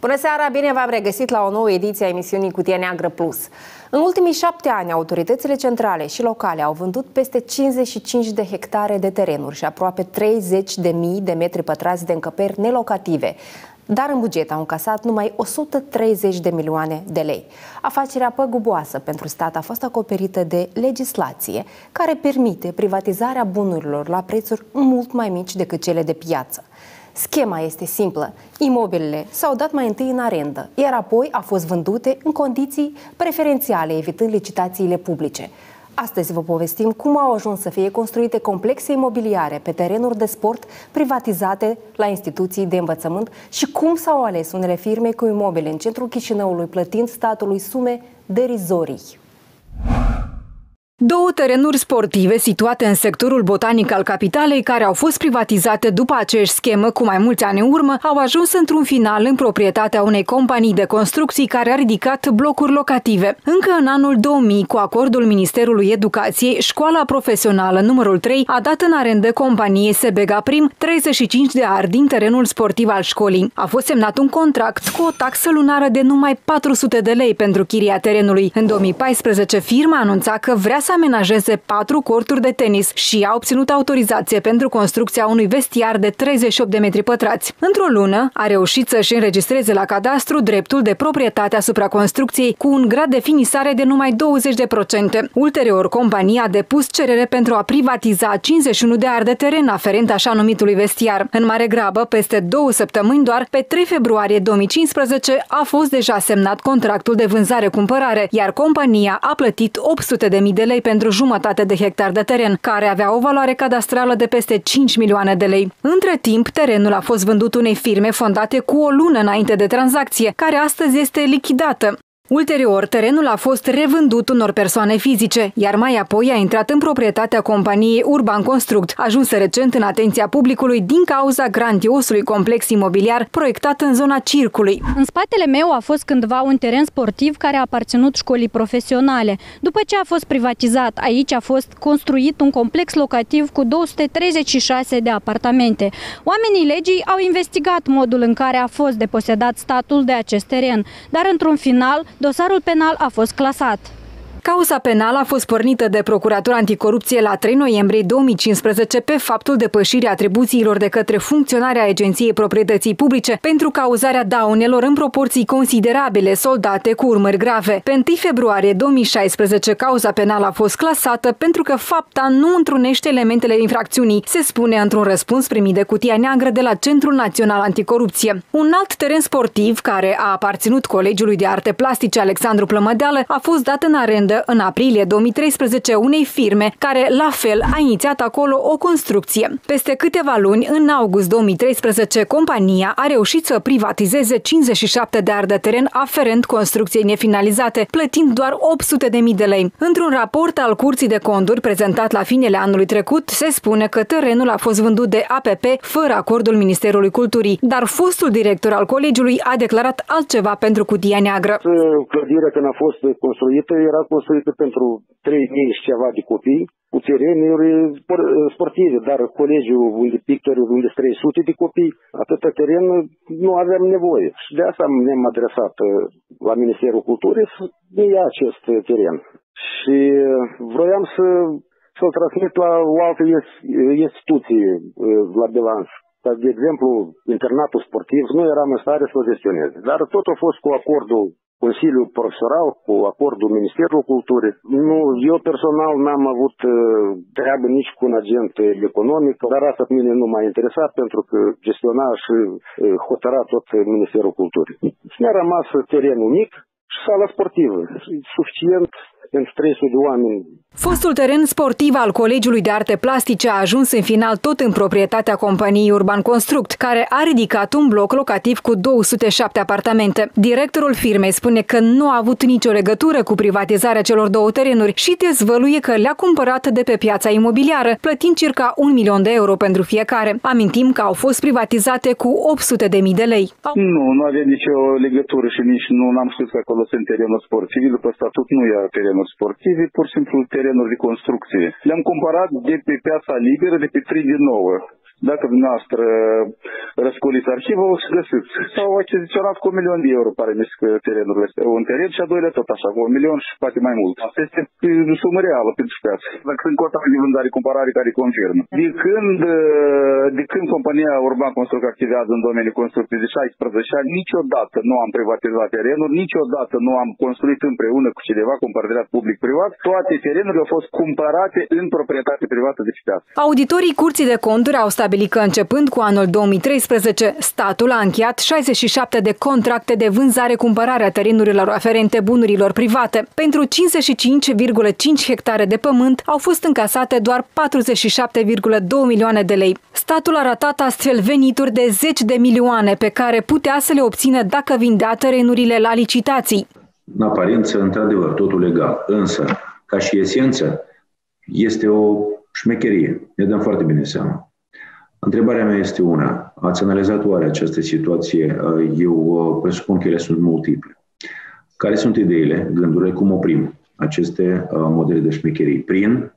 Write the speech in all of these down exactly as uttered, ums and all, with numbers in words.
Bună seara, bine v-am regăsit la o nouă ediție a emisiunii Cutie Neagră Plus. În ultimii șapte ani, autoritățile centrale și locale au vândut peste cincizeci și cinci de hectare de terenuri și aproape treizeci de mii de metri pătrați de încăperi nelocative. Dar în buget au încasat numai o sută treizeci de milioane de lei. Afacerea păguboasă pentru stat a fost acoperită de legislație care permite privatizarea bunurilor la prețuri mult mai mici decât cele de piață. Schema este simplă. Imobilele s-au dat mai întâi în arendă, iar apoi au fost vândute în condiții preferențiale, evitând licitațiile publice. Astăzi vă povestim cum au ajuns să fie construite complexe imobiliare pe terenuri de sport privatizate la instituții de învățământ și cum s-au ales unele firme cu imobile în centrul Chișinăului, plătind statului sume derizorii. Două terenuri sportive situate în sectorul botanic al capitalei, care au fost privatizate după aceeași schemă cu mai mulți ani în urmă, au ajuns într-un final în proprietatea unei companii de construcții care a ridicat blocuri locative. Încă în anul două mii, cu acordul Ministerului Educației, școala profesională numărul trei a dat în arendă companiei Sebega Prim treizeci și cinci de ari din terenul sportiv al școlii. A fost semnat un contract cu o taxă lunară de numai patru sute de lei pentru chiria terenului. În două mii paisprezece, firma anunța că vrea să amenajeze patru corturi de tenis și a obținut autorizație pentru construcția unui vestiar de treizeci și opt de metri pătrați. Într-o lună a reușit să-și înregistreze la cadastru dreptul de proprietate asupra construcției cu un grad de finisare de numai douăzeci la sută. Ulterior, compania a depus cerere pentru a privatiza cincizeci și unu de ari de teren aferent așa numitului vestiar. În mare grabă, peste două săptămâni doar, pe trei februarie două mii cincisprezece, a fost deja semnat contractul de vânzare-cumpărare, iar compania a plătit opt sute de mii de lei pentru jumătate de hectar de teren, care avea o valoare cadastrală de peste cinci milioane de lei. Între timp, terenul a fost vândut unei firme fondate cu o lună înainte de tranzacție, care astăzi este lichidată. Ulterior, terenul a fost revândut unor persoane fizice, iar mai apoi a intrat în proprietatea companiei Urban Construct, ajunsă recent în atenția publicului din cauza grandiosului complex imobiliar proiectat în zona Circului. În spatele meu a fost cândva un teren sportiv care a aparținut școlii profesionale. După ce a fost privatizat, aici a fost construit un complex locativ cu două sute treizeci și șase de apartamente. Oamenii legii au investigat modul în care a fost deposedat statul de acest teren, dar într-un final dosarul penal a fost clasat. Cauza penală a fost pornită de Procuratura Anticorupție la trei noiembrie două mii cincisprezece pe faptul depășirii atribuțiilor de către funcționarea Agenției Proprietății Publice pentru cauzarea daunelor în proporții considerabile, soldate cu urmări grave. Pe întâi februarie două mii șaisprezece, cauza penală a fost clasată pentru că fapta nu întrunește elementele infracțiunii, se spune într-un răspuns primit de Cutia Neagră de la Centrul Național Anticorupție. Un alt teren sportiv, care a aparținut Colegiului de Arte Plastice Alexandru Plămădeală, a fost dat în arendă în aprilie două mii treisprezece unei firme care, la fel, a inițiat acolo o construcție. Peste câteva luni, în august două mii treisprezece, compania a reușit să privatizeze cincizeci și șapte de ari de teren aferent construcției nefinalizate, plătind doar opt sute de mii de lei. Într-un raport al Curții de Conturi prezentat la finele anului trecut, se spune că terenul a fost vândut de A P P fără acordul Ministerului Culturii, dar fostul director al colegiului a declarat altceva pentru Cutia Neagră. Clădirea, când a fost construită, era construită pentru trei mii și ceva de copii, cu terenuri sportive, dar colegiul unde pictori, unde sunt trei sute de copii, atâta teren nu aveam nevoie. Și de asta ne-am adresat la Ministerul Culturii să ne ia acest teren. Și vroiam să, să-l transmit la o altă instituție la bilanț. De exemplu, internatul sportiv, nu eram în stare să-l gestionez, dar tot a fost cu acordul Consiliul Profesoral, cu acordul Ministerului Culturii. Nu, eu personal n-am avut uh, treabă nici cu un agent economic, dar asta pe mine nu m-a interesat pentru că gestiona și uh, hotăra tot Ministerul Culturii. Și mi-a rămas terenul mic și sala sportivă, suficient pentru trei sute de oameni. Fostul teren sportiv al Colegiului de Arte Plastice a ajuns în final tot în proprietatea companiei Urban Construct, care a ridicat un bloc locativ cu două sute șapte apartamente. Directorul firmei spune că nu a avut nicio legătură cu privatizarea celor două terenuri și dezvăluie că le-a cumpărat de pe piața imobiliară, plătind circa un milion de euro pentru fiecare. Amintim că au fost privatizate cu opt sute de mii de lei. Nu, nu avem nicio legătură și nici nu am știut că acolo sunt terenuri sportive. După statut nu ia terenuri sportive, pur și simplu terenuri de construcție. Le-am cumpărat de pe piața liberă, de pe trei din nouă. Dacă dumneavoastră răscoliți arhivul, o să găsiți. S-au achiziționat cu un milion de euro, pare mi că terenurile astea. Un teren și a doilea tot așa, cu un milion și poate mai mult. Asta este sumă reală pentru piață. Dacă sunt cotare de vândare-cumpărare care confirmă. De când, de când compania Urban Construc activează în domeniul construcției de șaisprezece ani, niciodată nu am privatizat terenuri, niciodată nu am construit împreună cu cineva, cu un parteneriat public-privat. Toate terenurile au fost cumpărate în proprietate privată de piață. Auditorii Curții de Conturi au stabilit că începând cu anul două mii treisprezece, statul a încheiat șaizeci și șapte de contracte de vânzare-cumpărare a terenurilor aferente bunurilor private. Pentru cincizeci și cinci virgulă cinci hectare de pământ au fost încasate doar patruzeci și șapte virgulă doi milioane de lei. Statul a ratat astfel venituri de zeci de milioane pe care putea să le obțină dacă vindea terenurile la licitații. În aparență, într-adevăr, totul legal, însă, ca și esență, este o șmecherie. Ne dăm foarte bine seama. Întrebarea mea este una. Ați analizat oare această situație? Eu presupun că ele sunt multiple. Care sunt ideile, gândurile, cum oprim aceste modele de șmecherii? Prin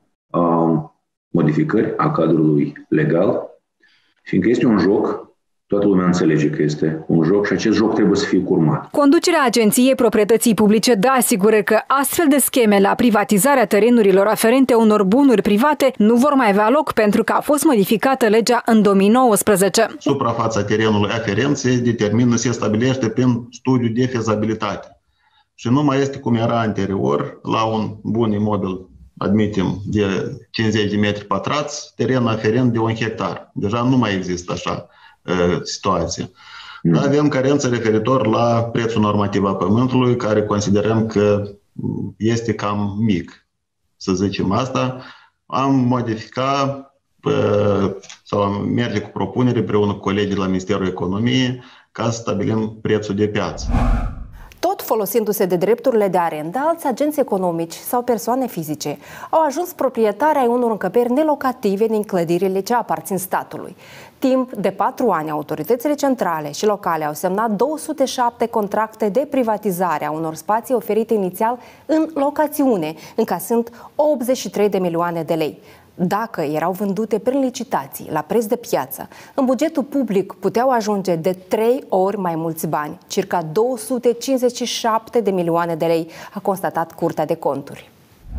modificări a cadrului legal, fiindcă este un joc. Toată lumea înțelege că este un joc și acest joc trebuie să fie curmat. Conducerea Agenției Proprietății Publice dă asigurări că astfel de scheme la privatizarea terenurilor aferente unor bunuri private nu vor mai avea loc pentru că a fost modificată legea în două mii nouăsprezece. Suprafața terenului aferent se determină, se stabilește prin studiu de fezabilitate. Și nu mai este cum era anterior, la un bun imobil, admitem, de cincizeci de metri pătrați, teren aferent de un hectar. Deja nu mai există așa situație. Mm. Avem carență referitor la prețul normativ al pământului, care considerăm că este cam mic, să zicem asta. Am modificat sau am merge cu propunere împreună cu colegii de la Ministerul Economiei ca să stabilim prețul de piață. Tot folosindu-se de drepturile de arendă, alți agenți economici sau persoane fizice au ajuns proprietari ai unor încăperi nelocative din clădirile ce aparțin statului. Timp de patru ani, autoritățile centrale și locale au semnat două sute șapte contracte de privatizare a unor spații oferite inițial în locațiune, încasând optzeci și trei de milioane de lei. Dacă erau vândute prin licitații, la preț de piață, în bugetul public puteau ajunge de trei ori mai mulți bani, circa două sute cincizeci și șapte de milioane de lei, a constatat Curtea de Conturi.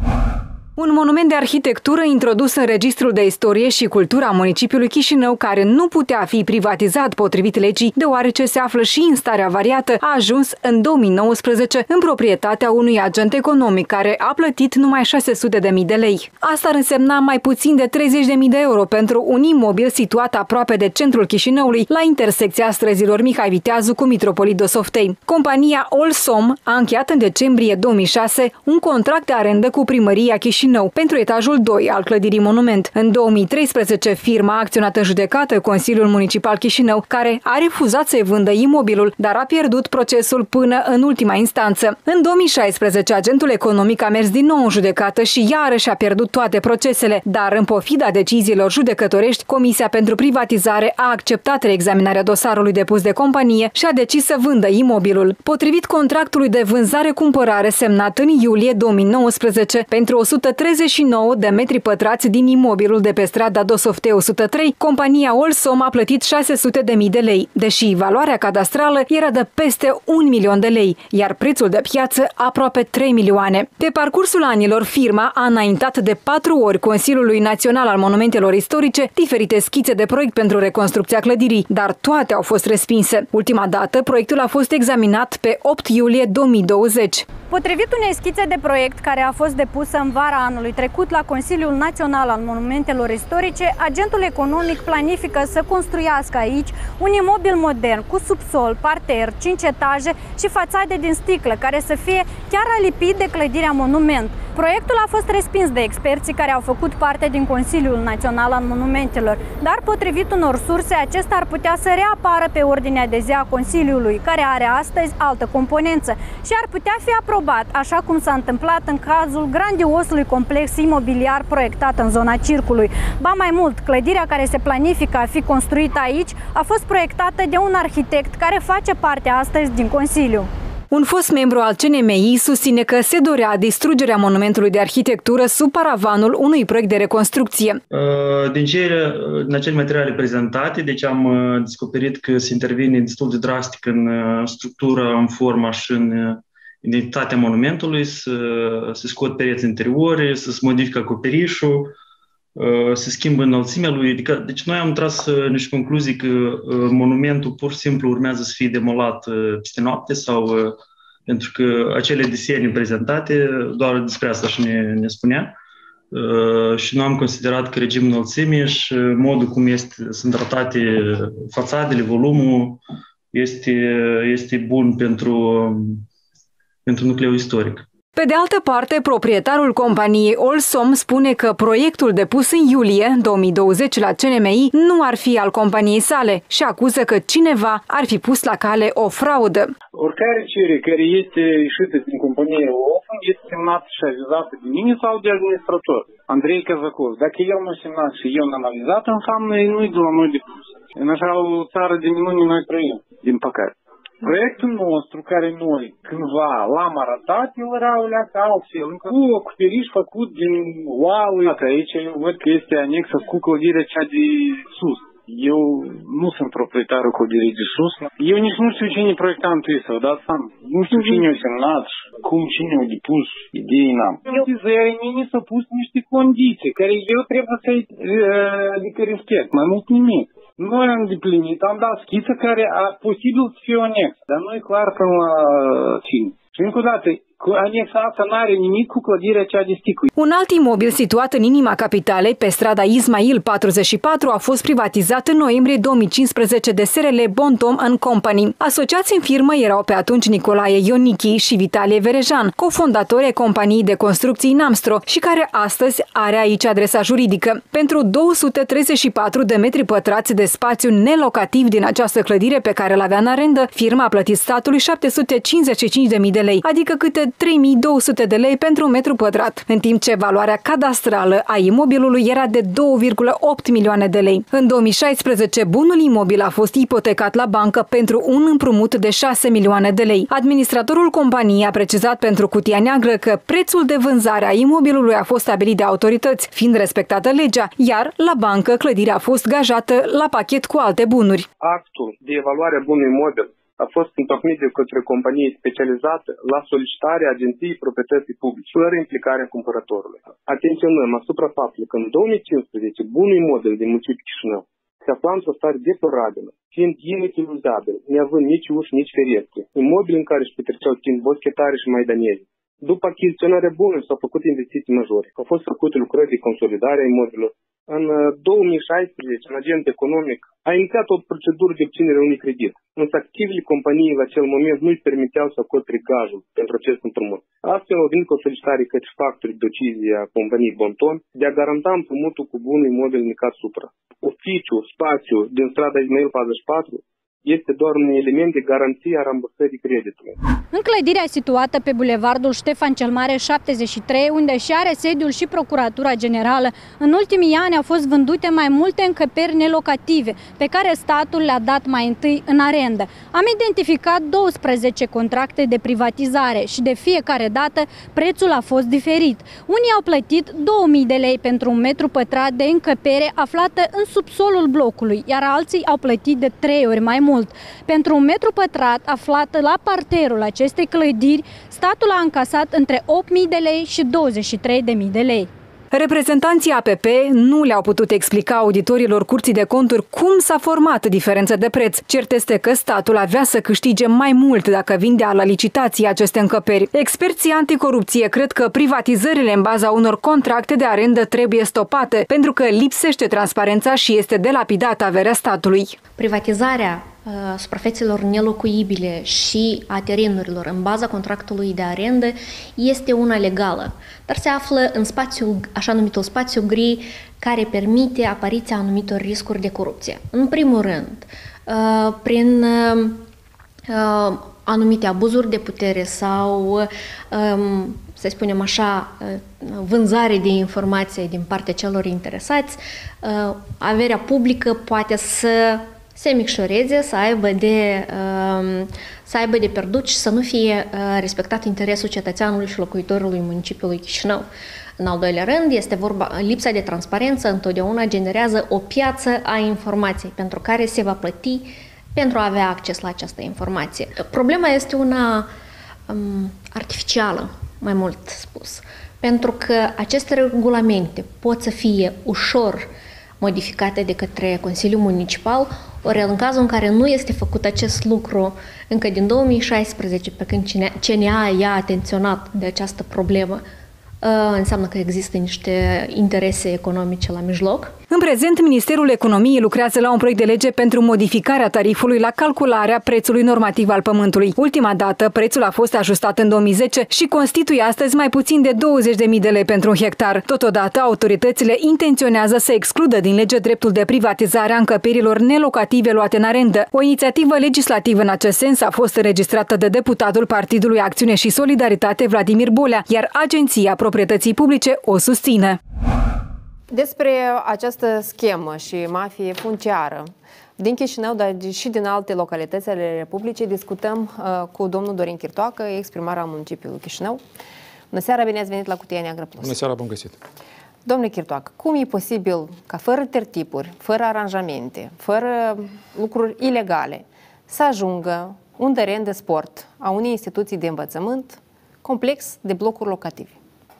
Un monument de arhitectură introdus în Registrul de Istorie și Cultură a municipiului Chișinău, care nu putea fi privatizat potrivit legii, deoarece se află și în stare avariată, a ajuns în două mii nouăsprezece în proprietatea unui agent economic care a plătit numai șase sute de mii de lei. Asta ar însemna mai puțin de treizeci de mii de euro pentru un imobil situat aproape de centrul Chișinăului, la intersecția străzilor Mihai Viteazu cu Mitropolit Dosoftei. Compania Olsom a încheiat în decembrie două mii șase un contract de arendă cu Primăria Chișinău pentru etajul doi al clădirii Monument. În două mii treisprezece, firma a acționat în judecată Consiliul Municipal Chișinău, care a refuzat să-i vândă imobilul, dar a pierdut procesul până în ultima instanță. În două mii șaisprezece, agentul economic a mers din nou în judecată și iarăși a pierdut toate procesele, dar în pofida deciziilor judecătorești, Comisia pentru Privatizare a acceptat reexaminarea dosarului depus de companie și a decis să vândă imobilul. Potrivit contractului de vânzare-cumpărare semnat în iulie două mii nouăsprezece pentru o sută treizeci și nouă de metri pătrați din imobilul de pe strada Dosoftei o sută trei, compania Olsom a plătit șase sute de mii de lei, deși valoarea cadastrală era de peste un milion de lei, iar prețul de piață aproape trei milioane. Pe parcursul anilor, firma a înaintat de patru ori Consiliului Național al Monumentelor Istorice diferite schițe de proiect pentru reconstrucția clădirii, dar toate au fost respinse. Ultima dată, proiectul a fost examinat pe opt iulie două mii douăzeci. Potrivit unei schițe de proiect care a fost depusă în vara anului trecut la Consiliul Național al Monumentelor Istorice, agentul economic planifică să construiască aici un imobil modern cu subsol, parter, cinci etaje și fațade din sticlă, care să fie chiar alipit de clădirea Monument. Proiectul a fost respins de experții care au făcut parte din Consiliul Național al Monumentelor, dar potrivit unor surse, acesta ar putea să reapară pe ordinea de zi a Consiliului, care are astăzi altă componență și ar putea fi aprobat, așa cum s-a întâmplat în cazul grandiosului complex imobiliar proiectat în zona Circului. Ba mai mult, clădirea care se planifică a fi construită aici a fost proiectată de un arhitect care face parte astăzi din Consiliu. Un fost membru al C N M I susține că se dorea distrugerea monumentului de arhitectură sub paravanul unui proiect de reconstrucție. Din, cele, din acele materiale prezentate, deci am descoperit că se intervine destul de drastic în structura, în forma și în identitatea monumentului, să se scot pereți interiori, să se modifică acoperișul, se schimbă înălțimea lui. Adică, deci noi am tras niște concluzii că monumentul pur și simplu urmează să fie demolat peste noapte sau pentru că acele desene prezentate, doar despre asta și ne, ne spunea. Și noi am considerat că regimul înălțimii și modul cum este, sunt tratate fațadele, volumul, este, este bun pentru, pentru nucleul istoric. Pe de altă parte, proprietarul companiei Olsom spune că proiectul depus în iulie două mii douăzeci la C N M I nu ar fi al companiei sale și acuză că cineva ar fi pus la cale o fraudă. Oricare cerere care este ieșită din compania Olsom este semnat și avizată de mine sau de administrator, Andrei Kazakov. Dacă el nu a semnat și eu n-am avizat, înseamnă nu-i de la noi depus. În așa o țară de minuni noi trăim, din păcate. Proiectul nostru, care noi cândva l-am arătat, el era o leacă altfel, cu acoperiș făcut din wow. Aici eu văd că este anexă cu clădirea cea de sus. Eu nu sunt proprietarul clădirii de sus. Eu nici nu știu cine proiectantul este, vă dați seama. Nu știu cine a semnat, cum cine a depus, idei n-am. Utilizării mine s-au pus niște condiții, care eu trebuie să-i adică respect, mai mult nimic. Noi am îndeplinit, am dat schiță care a posibil să fie o anexă, dar nu e clar până la cine. Și încă o dată, anexa asta nu are nimic cu clădirea cea de sticlă. Un alt imobil situat în inima capitalei, pe strada Ismail patruzeci și patru, a fost privatizat în noiembrie două mii cincisprezece de S R L Bontom and Company. Asociați în firmă erau pe atunci Nicolae Ionichi și Vitalie Verejan, cofondatori ai companiei de construcții Namstro și care astăzi are aici adresa juridică. Pentru două sute treizeci și patru de metri pătrați de spațiu nelocativ din această clădire pe care l-avea în arendă, firma a plătit statului șapte sute cincizeci și cinci de mii de lei, adică câte trei mii două sute de lei pentru un metru pătrat, în timp ce valoarea cadastrală a imobilului era de două virgulă opt milioane de lei. În două mii șaisprezece, bunul imobil a fost ipotecat la bancă pentru un împrumut de șase milioane de lei. Administratorul companiei a precizat pentru Cutia Neagră că prețul de vânzare a imobilului a fost stabilit de autorități, fiind respectată legea, iar la bancă clădirea a fost gajată la pachet cu alte bunuri. Actul de evaluare a bunului imobil a fost întocmit de către companie specializată la solicitarea Agenției Proprietății Publice, fără implicarea cumpărătorului. Atenționăm asupra faptului că în două mii cincisprezece bunul imobil din municipiul Chișinău se afla într-o stare deplorabilă, fiind inutilizabil, neavând nici uși, nici ferestre, imobil în care își petreceau timp boschetare și maidaniezi. După achiziționarea bunului s-au făcut investiții majore. Au fost făcute lucrări de consolidare a imobilului. În două mii șaisprezece, un agent economic a inițiat o procedură de obținere a unui credit, însă activele companiei la acel moment nu îi permiteau să acopere gajul pentru acest împrumut. Astfel au venit cu o solicitare către factorii de decizie a companiei Bonton de a garanta împrumutul cu bunul imobil indicat supra. Oficiul, spațiu din strada Ismail patruzeci și patru este doar un element de garanție a rambursării creditului. În clădirea situată pe bulevardul Ștefan cel Mare șaptezeci și trei, unde și are sediul și Procuratura Generală, în ultimii ani au fost vândute mai multe încăperi nelocative, pe care statul le-a dat mai întâi în arendă. Am identificat douăsprezece contracte de privatizare și de fiecare dată prețul a fost diferit. Unii au plătit două mii de lei pentru un metru pătrat de încăpere aflată în subsolul blocului, iar alții au plătit de trei ori mai mult. Mult. Pentru un metru pătrat aflat la parterul acestei clădiri, statul a încasat între opt mii de lei și douăzeci și trei de mii de lei. Reprezentanții A P P nu le-au putut explica auditorilor Curții de Conturi cum s-a format diferența de preț. Cert este că statul avea să câștige mai mult dacă vindea la licitație aceste încăperi. Experții anticorupție cred că privatizările în baza unor contracte de arendă trebuie stopate, pentru că lipsește transparența și este delapidată averea statului. Privatizarea suprafețelor nelocuibile și a terenurilor în baza contractului de arendă este una legală, dar se află în spațiul, așa numitul spațiu gri, care permite apariția anumitor riscuri de corupție. În primul rând, prin anumite abuzuri de putere sau, să spunem așa, vânzare de informație din partea celor interesați, averea publică poate să se micșoreze, să aibă de, să aibă de pierdut și să nu fie respectat interesul cetățeanului și locuitorului municipiului Chișinău. În al doilea rând, este vorba, lipsa de transparență întotdeauna generează o piață a informației pentru care se va plăti pentru a avea acces la această informație. Problema este una um, artificială, mai mult spus, pentru că aceste regulamente pot să fie ușor modificate de către Consiliul Municipal, ori în cazul în care nu este făcut acest lucru încă din două mii șaisprezece, pe când C N A i-a atenționat de această problemă, înseamnă că există niște interese economice la mijloc. În prezent, Ministerul Economiei lucrează la un proiect de lege pentru modificarea tarifului la calcularea prețului normativ al pământului. Ultima dată, prețul a fost ajustat în două mii zece și constituie astăzi mai puțin de douăzeci de mii de lei pentru un hectar. Totodată, autoritățile intenționează să excludă din lege dreptul de privatizare a încăperilor nelocative luate în arendă. O inițiativă legislativă în acest sens a fost înregistrată de deputatul Partidului Acțiune și Solidaritate Vladimir Bolea, iar Agenția Proprietății Publice o susține. Despre această schemă și mafie funciară din Chișinău, dar și din alte localități ale Republicii, discutăm uh, cu domnul Dorin Chirtoacă, ex-primar al municipiului Chișinău. Bună seara, bine ați venit la Cutia Neagră Plus. Bună seara, bun găsit. Domnule Chirtoacă, cum e posibil ca fără tertipuri, fără aranjamente, fără lucruri ilegale, să ajungă un teren de sport a unei instituții de învățământ complex de blocuri locative?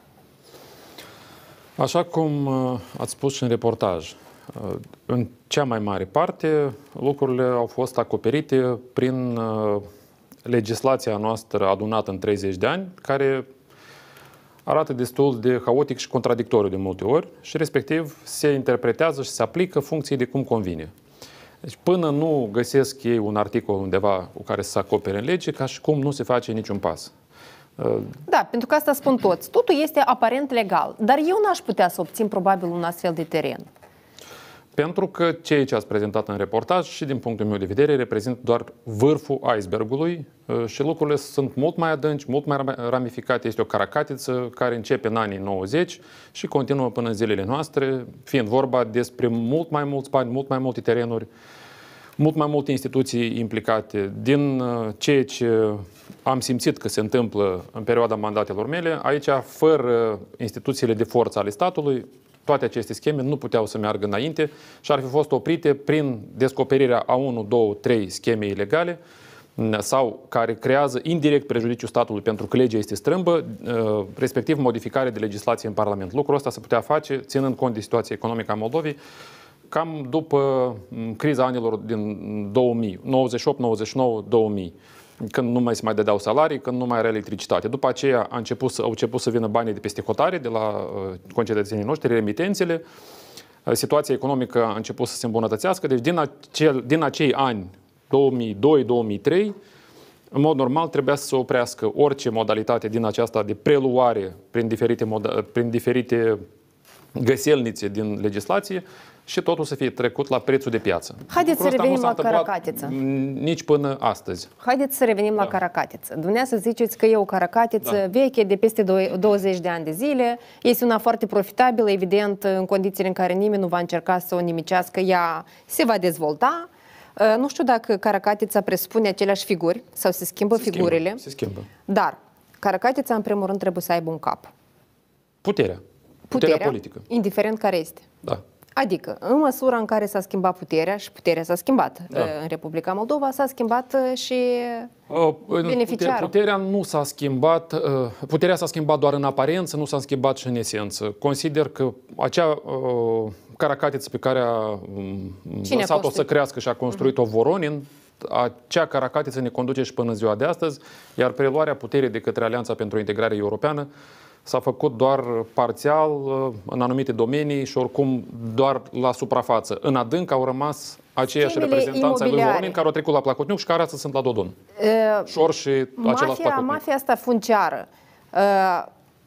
Așa cum ați spus și în reportaj, în cea mai mare parte lucrurile au fost acoperite prin legislația noastră adunată în treizeci de ani, care arată destul de haotic și contradictoriu de multe ori și respectiv se interpretează și se aplică funcției de cum convine. Deci până nu găsesc ei un articol undeva cu care să se acopere în lege, ca și cum nu se face niciun pas. Da, pentru că asta spun toți. Totul este aparent legal, dar eu n-aș putea să obțin probabil un astfel de teren. Pentru că ceea ce ați prezentat în reportaj și din punctul meu de vedere reprezintă doar vârful icebergului și lucrurile sunt mult mai adânci, mult mai ramificate. Este o caracatiță care începe în anii nouăzeci și continuă până în zilele noastre, fiind vorba despre mult mai mulți bani, mult mai multe terenuri, mult mai multe instituții implicate. Din ceea ce am simțit că se întâmplă în perioada mandatelor mele, aici, fără instituțiile de forță ale statului, toate aceste scheme nu puteau să meargă înainte și ar fi fost oprite prin descoperirea a unu, două, trei scheme ilegale sau care creează indirect prejudiciu statului pentru că legea este strâmbă, respectiv modificare de legislație în Parlament. Lucrul ăsta se putea face ținând cont de situația economică a Moldovei, cam după criza anilor din două mii, nouăzeci și opt, nouăzeci și nouă, două mii, când nu mai se mai dădeau salarii, când nu mai era electricitate. După aceea a început să, au început să vină banii de peste hotare, de la uh, concetățenii noștri, remitențele. Uh, situația economică a început să se îmbunătățească. Deci din, acel, din acei ani, două mii doi două mii trei, în mod normal trebuia să se oprească orice modalitate din aceasta de preluare prin diferite, prin diferite găselnițe din legislație și totul să fie trecut la prețul de piață. Haideți să revenim la caracatiță. Nici până astăzi. Haideți să revenim da. la caracatiță. Dumneavoastră ziceți că e o caracatiță da. veche de peste douăzeci de ani de zile. Este una foarte profitabilă, evident, în condițiile în care nimeni nu va încerca să o nimicească, ea se va dezvolta. Nu știu dacă caracatița presupune aceleași figuri sau se schimbă se figurile. Schimbă, se schimbă. Dar caracatița, în primul rând, trebuie să aibă un cap. Puterea. Puterea, puterea politică. Indiferent care este. Da. Adică, în măsura în care s-a schimbat puterea, și puterea s-a schimbat da. în Republica Moldova, s-a schimbat și uh, beneficiarul. Puterea nu s-a schimbat, uh, puterea s-a schimbat doar în aparență, nu s-a schimbat și în esență. Consider că acea uh, caracatiță pe care a um, lăsat-o să crească și a construit-o Voronin, acea caracatiță ne conduce și până în ziua de astăzi, iar preluarea puterii de către Alianța pentru Integrare Europeană s-a făcut doar parțial în anumite domenii și oricum doar la suprafață. În adânc au rămas aceiași reprezentanți ai lui Voronin care au trecut la Placotniuc și care astăzi sunt la Dodon. Uh, Șor și același Placotniuc. Mafia asta funciară, uh,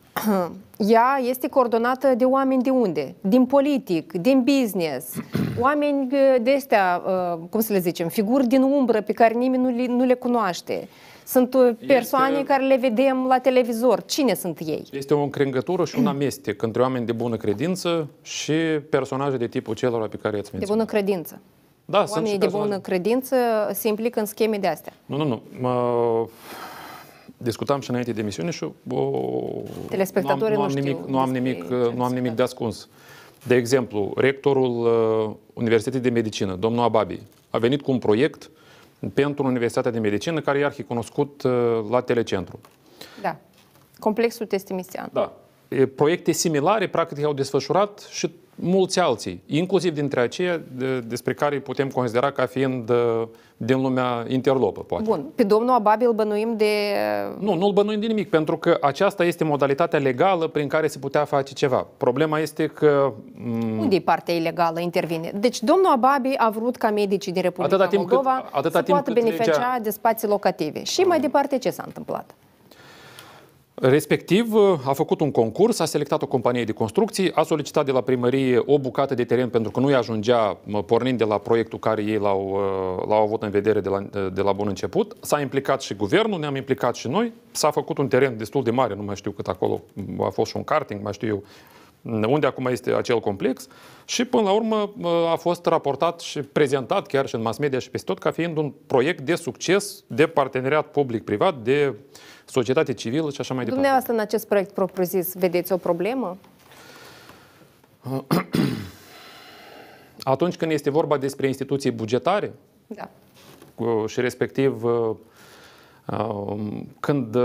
ea este coordonată de oameni de unde? Din politic, din business, oameni de astea, uh, cum să le zicem, figuri din umbră pe care nimeni nu le, nu le cunoaște. Sunt persoane este, care le vedem la televizor. Cine sunt ei? Este o încrengătură și un amestec între oameni de bună credință și personaje de tipul celor pe care i-ați menționat. De bună credință. Da, oamenii de bună credință se implică în scheme de astea. Nu, nu, nu. Mă... Discutam și înainte de emisiune și o... telespectatorii nu am, nu am nimic, nu am nimic, nu am nimic de ascuns. De exemplu, rectorul uh, Universității de Medicină, domnul Ababi, a venit cu un proiect pentru Universitatea de Medicină, care e arhicunoscut uh, la Telecentru. Da. Complexul Testimistean. Da. E, proiecte similare, practic, au desfășurat și mulți alții, inclusiv dintre aceia de, despre care putem considera ca fiind uh, din lumea interlopă, poate. Bun. Pe domnul Ababi îl bănuim de... Nu, nu îl bănuim de nimic, pentru că aceasta este modalitatea legală prin care se putea face ceva. Problema este că... Unde e partea ilegală? Intervine. Deci domnul Ababi a vrut ca medicii din Republica atâta Moldova timp cât, atâta să timp poată beneficia legea... de spații locative. Și mai departe ce s-a întâmplat? Respectiv, a făcut un concurs, a selectat o companie de construcții, a solicitat de la primărie o bucată de teren pentru că nu-i ajungea, pornind de la proiectul care ei l-au, l-au avut în vedere de la, de la bun început. S-a implicat și guvernul, ne-am implicat și noi. S-a făcut un teren destul de mare, nu mai știu cât acolo, a fost și un karting, mai știu eu unde acum este acel complex. Și până la urmă a fost raportat și prezentat chiar și în mass media și peste tot ca fiind un proiect de succes, de parteneriat public-privat, de societate civilă și așa mai departe. Dumneavoastră, în acest proiect propriu-zis, vedeți o problemă? Atunci când este vorba despre instituții bugetare, da. Și respectiv când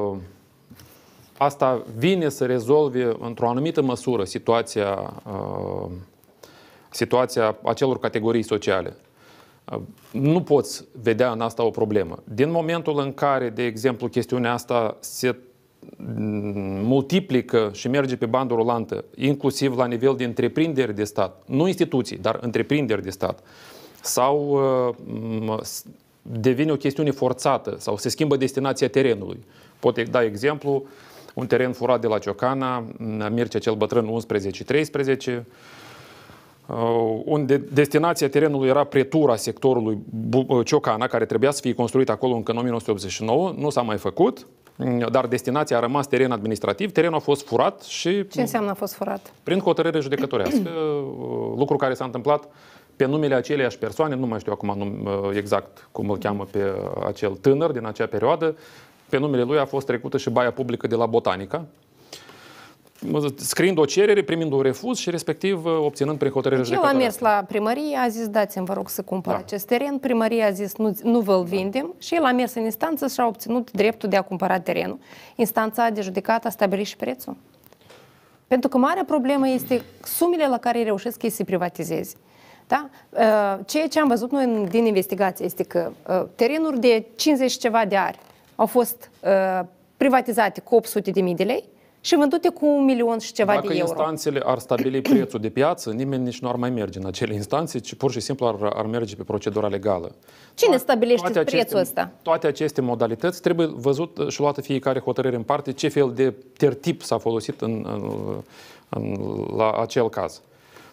asta vine să rezolve într-o anumită măsură situația, situația acelor categorii sociale, nu poți vedea în asta o problemă. Din momentul în care, de exemplu, chestiunea asta se multiplică și merge pe bandă rulantă, inclusiv la nivel de întreprinderi de stat, nu instituții, dar întreprinderi de stat, sau devine o chestiune forțată, sau se schimbă destinația terenului. Pot da exemplu, un teren furat de la Ciocana, Mircea cel Bătrân unsprezece treisprezece, unde destinația terenului era pretura sectorului Ciocana, care trebuia să fie construit acolo încă în o mie nouă sute optzeci și nouă, nu s-a mai făcut, dar destinația a rămas teren administrativ, terenul a fost furat și... Ce înseamnă a fost furat? Prin hotărâre judecătorească, lucru care s-a întâmplat pe numele aceleiași persoane, nu mai știu acum exact cum îl cheamă pe acel tânăr din acea perioadă, pe numele lui a fost trecută și baia publică de la Botanica, scriind o cerere, primind un refuz și respectiv obținând prin hotărâre judecătorească. El a mers la primărie, a zis dați-mi, vă rog, să cumpăr da. acest teren. Primăria a zis nu, nu vă-l vindem da. și el a mers în instanță și a obținut dreptul de a cumpăra terenul. Instanța de judecată a stabilit și prețul. Pentru că marea problemă este sumele la care reușesc ei să privatizeze. Da? Ceea ce am văzut noi din investigație este că terenuri de cincizeci ceva de ani au fost privatizate cu opt sute de mii de lei și vândute cu un milion și ceva Dacă de euro. Dacă instanțele ar stabili prețul de piață, nimeni nici nu ar mai merge în acele instanțe, ci pur și simplu ar, ar merge pe procedura legală. Cine stabilește toate aceste, prețul ăsta? Toate aceste modalități trebuie văzut și luată fiecare hotărâre în parte, ce fel de tertip s-a folosit în, în, în, la acel caz.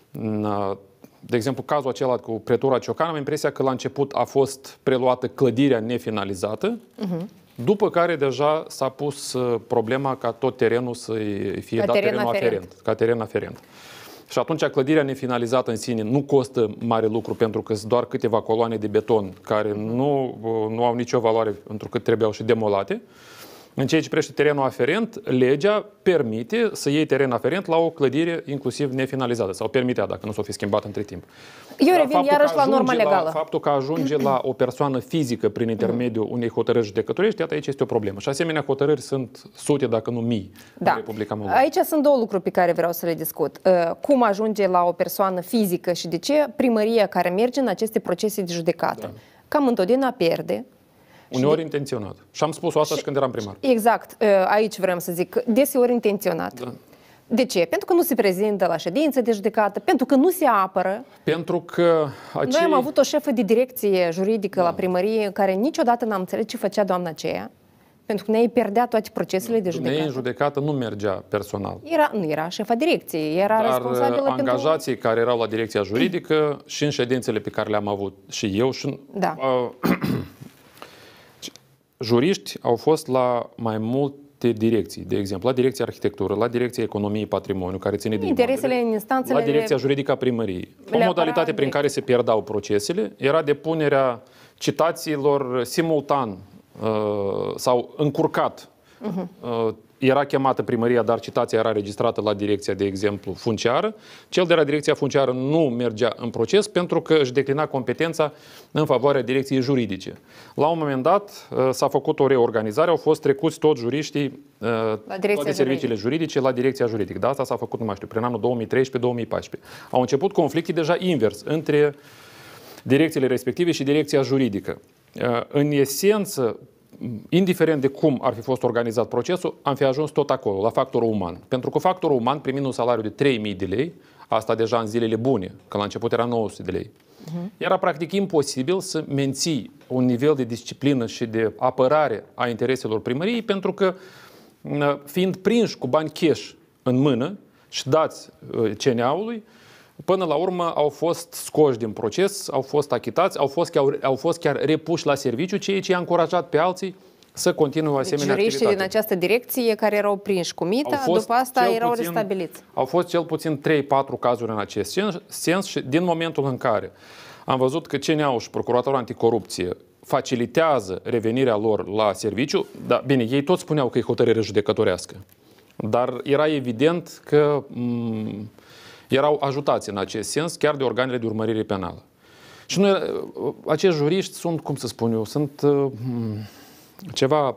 De exemplu, cazul acela cu pretura Ciocana, am impresia că la început a fost preluată clădirea nefinalizată, uh-huh. după care deja s-a pus problema ca tot terenul să fie ca dat teren terenul aferent. aferent, ca teren aferent. Și atunci clădirea nefinalizată în sine nu costă mare lucru pentru că sunt doar câteva coloane de beton care nu, nu au nicio valoare pentru că trebuiau și demolate. În ceea ce privește terenul aferent, legea permite să iei teren aferent la o clădire inclusiv nefinalizată sau permitea dacă nu s-o fi schimbat între timp. Eu revin iarăși la norma legală. La, faptul că ajunge la o persoană fizică prin intermediul unei hotărâri judecătorești, iată aici este o problemă. Și asemenea hotărâri sunt sute, dacă nu mii, da. în Republica Moldova. Aici sunt două lucruri pe care vreau să le discut. Cum ajunge la o persoană fizică și de ce primăria care merge în aceste procese de judecată da. cam întotdeauna pierde. Uneori de... intenționat. Și am spus asta și când eram primar. Exact. Aici vreau să zic. Deseori intenționat. Da. De ce? Pentru că nu se prezintă la ședință de judecată, pentru că nu se apără. Pentru că acei... Noi am avut o șefă de direcție juridică da. la primărie care niciodată n-am înțeles ce făcea doamna aceea, pentru că ne-ai pierdea toate procesele de judecată. Ne în judecată nu mergea personal. Era, nu era șefa direcției, era Dar responsabilă angajații pentru... care erau la direcția juridică și în ședințele pe care le-am avut și eu și... Da. Uh, juriști au fost la mai mult anumite direcții, de exemplu, la Direcția Arhitectură, la Direcția Economie Patrimoniu, care ține de interesele imobile, în instanțele... la Direcția Juridică a Primăriei. O modalitate prin care se pierdau procesele era depunerea citațiilor simultan uh, sau încurcat. Uh-huh. Uh, era chemată primăria, dar citația era registrată la direcția, de exemplu, funciară. Cel de la direcția funciară nu mergea în proces pentru că își declina competența în favoarea direcției juridice. La un moment dat s-a făcut o reorganizare, au fost trecuți toți juriștii, toate serviciile juridice la direcția juridică. De asta s-a făcut, nu mai știu, prin anul două mii treisprezece două mii paisprezece. Au început conflicte deja invers între direcțiile respective și direcția juridică. În esență, indiferent de cum ar fi fost organizat procesul, am fi ajuns tot acolo, la factorul uman. Pentru că factorul uman, primind un salariu de trei mii de lei, asta deja în zilele bune, că la început era nouă sute de lei, uh-huh. era practic imposibil să menții un nivel de disciplină și de apărare a intereselor primăriei, pentru că, fiind prinși cu bani cash în mână și dați C N A-ului, până la urmă au fost scoși din proces, au fost achitați, au fost chiar, au fost chiar repuși la serviciu, ceea ce i-a încurajat pe alții să continue asemenea deci, activitate. din această direcție care erau prinși cu mita, după asta erau puțin, restabiliți. Au fost cel puțin trei patru cazuri în acest sens și din momentul în care am văzut că C N A-ul și Procuratorul Anticorupție facilitează revenirea lor la serviciu, dar bine, ei toți spuneau că e hotărâre judecătorească, dar era evident că m- erau ajutați în acest sens chiar de organele de urmărire penală. Și noi, acești juriști sunt, cum să spun eu, sunt uh, ceva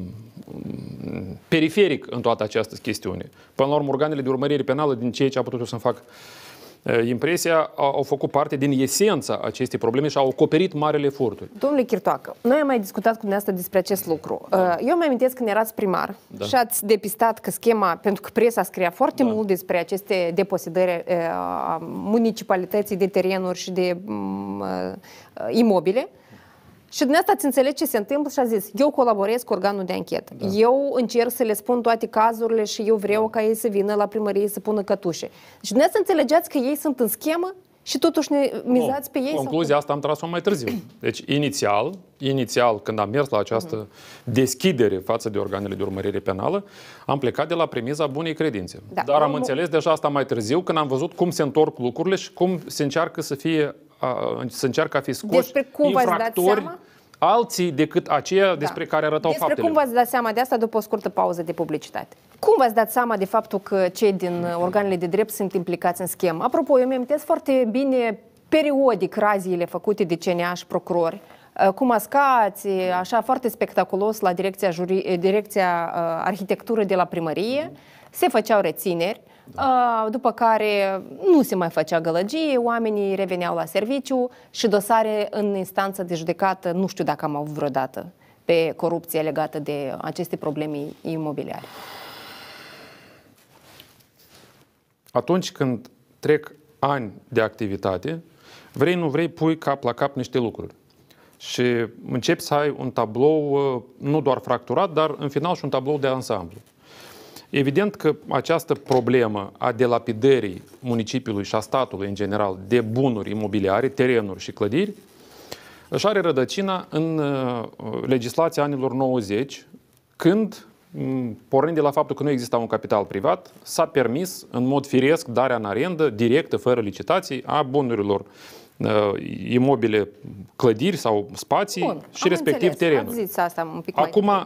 uh, periferic în toată această chestiune. Până la urmă, organele de urmărire penală, din ceea ce a putut eu să-mi fac uh, impresia, au, au făcut parte din esența acestei probleme și au acoperit marele eforturi. Domnule Chirtoacă, noi am mai discutat cu dumneavoastră despre acest lucru. Da. Eu mă amintesc când erați primar, da, și ați depistat că schema, pentru că presa scria foarte, da, mult despre aceste deposedări a municipalității de terenuri și de um, imobile. Și dumneavoastră ați înțeles ce se întâmplă și a zis, eu colaborez cu organul de anchetă. Da. Eu încerc să le spun toate cazurile și eu vreau, da, ca ei să vină la primărie să pună cătușe. Și dumneavoastră înțelegeați că ei sunt în schemă și totuși ne mizați pe ei? Concluzia asta am tras-o mai târziu. Deci, inițial, inițial, când am mers la această uh-huh. deschidere față de organele de urmărire penală, am plecat de la premiza bunei credințe. Da. Dar am înțeles deja asta mai târziu, când am văzut cum se întorc lucrurile și cum se încearcă să fie, să încearcă a fi scoși infractori alții decât aceia, da, despre care arătau despre faptele. Cum v-ați dat seama de asta după o scurtă pauză de publicitate? Cum v-ați dat seama de faptul că cei din organele de drept sunt implicați în schemă? Apropo, eu mi-amintesc foarte bine periodic raziile făcute de C N A și procurori, cu mascați, așa foarte spectaculos la direcția, juri, direcția uh, arhitectură de la primărie, se făceau rețineri, da, după care nu se mai făcea gălăgie, oamenii reveneau la serviciu și dosare în instanță de judecată, nu știu dacă am avut vreodată, pe corupție legată de aceste probleme imobiliare. Atunci când trec ani de activitate, vrei, nu vrei, pui cap la cap niște lucruri. Și începi să ai un tablou nu doar fracturat, dar în final și un tablou de ansamblu. Evident că această problemă a delapidării municipiului și a statului în general de bunuri imobiliare, terenuri și clădiri își are rădăcina în legislația anilor nouăzeci, când, pornind de la faptul că nu exista un capital privat, s-a permis în mod firesc darea în arendă, directă, fără licitații, a bunurilor imobile, clădiri sau spații. Bun, și respectiv înțeles, terenuri. Ați zis asta un pic Acum, mai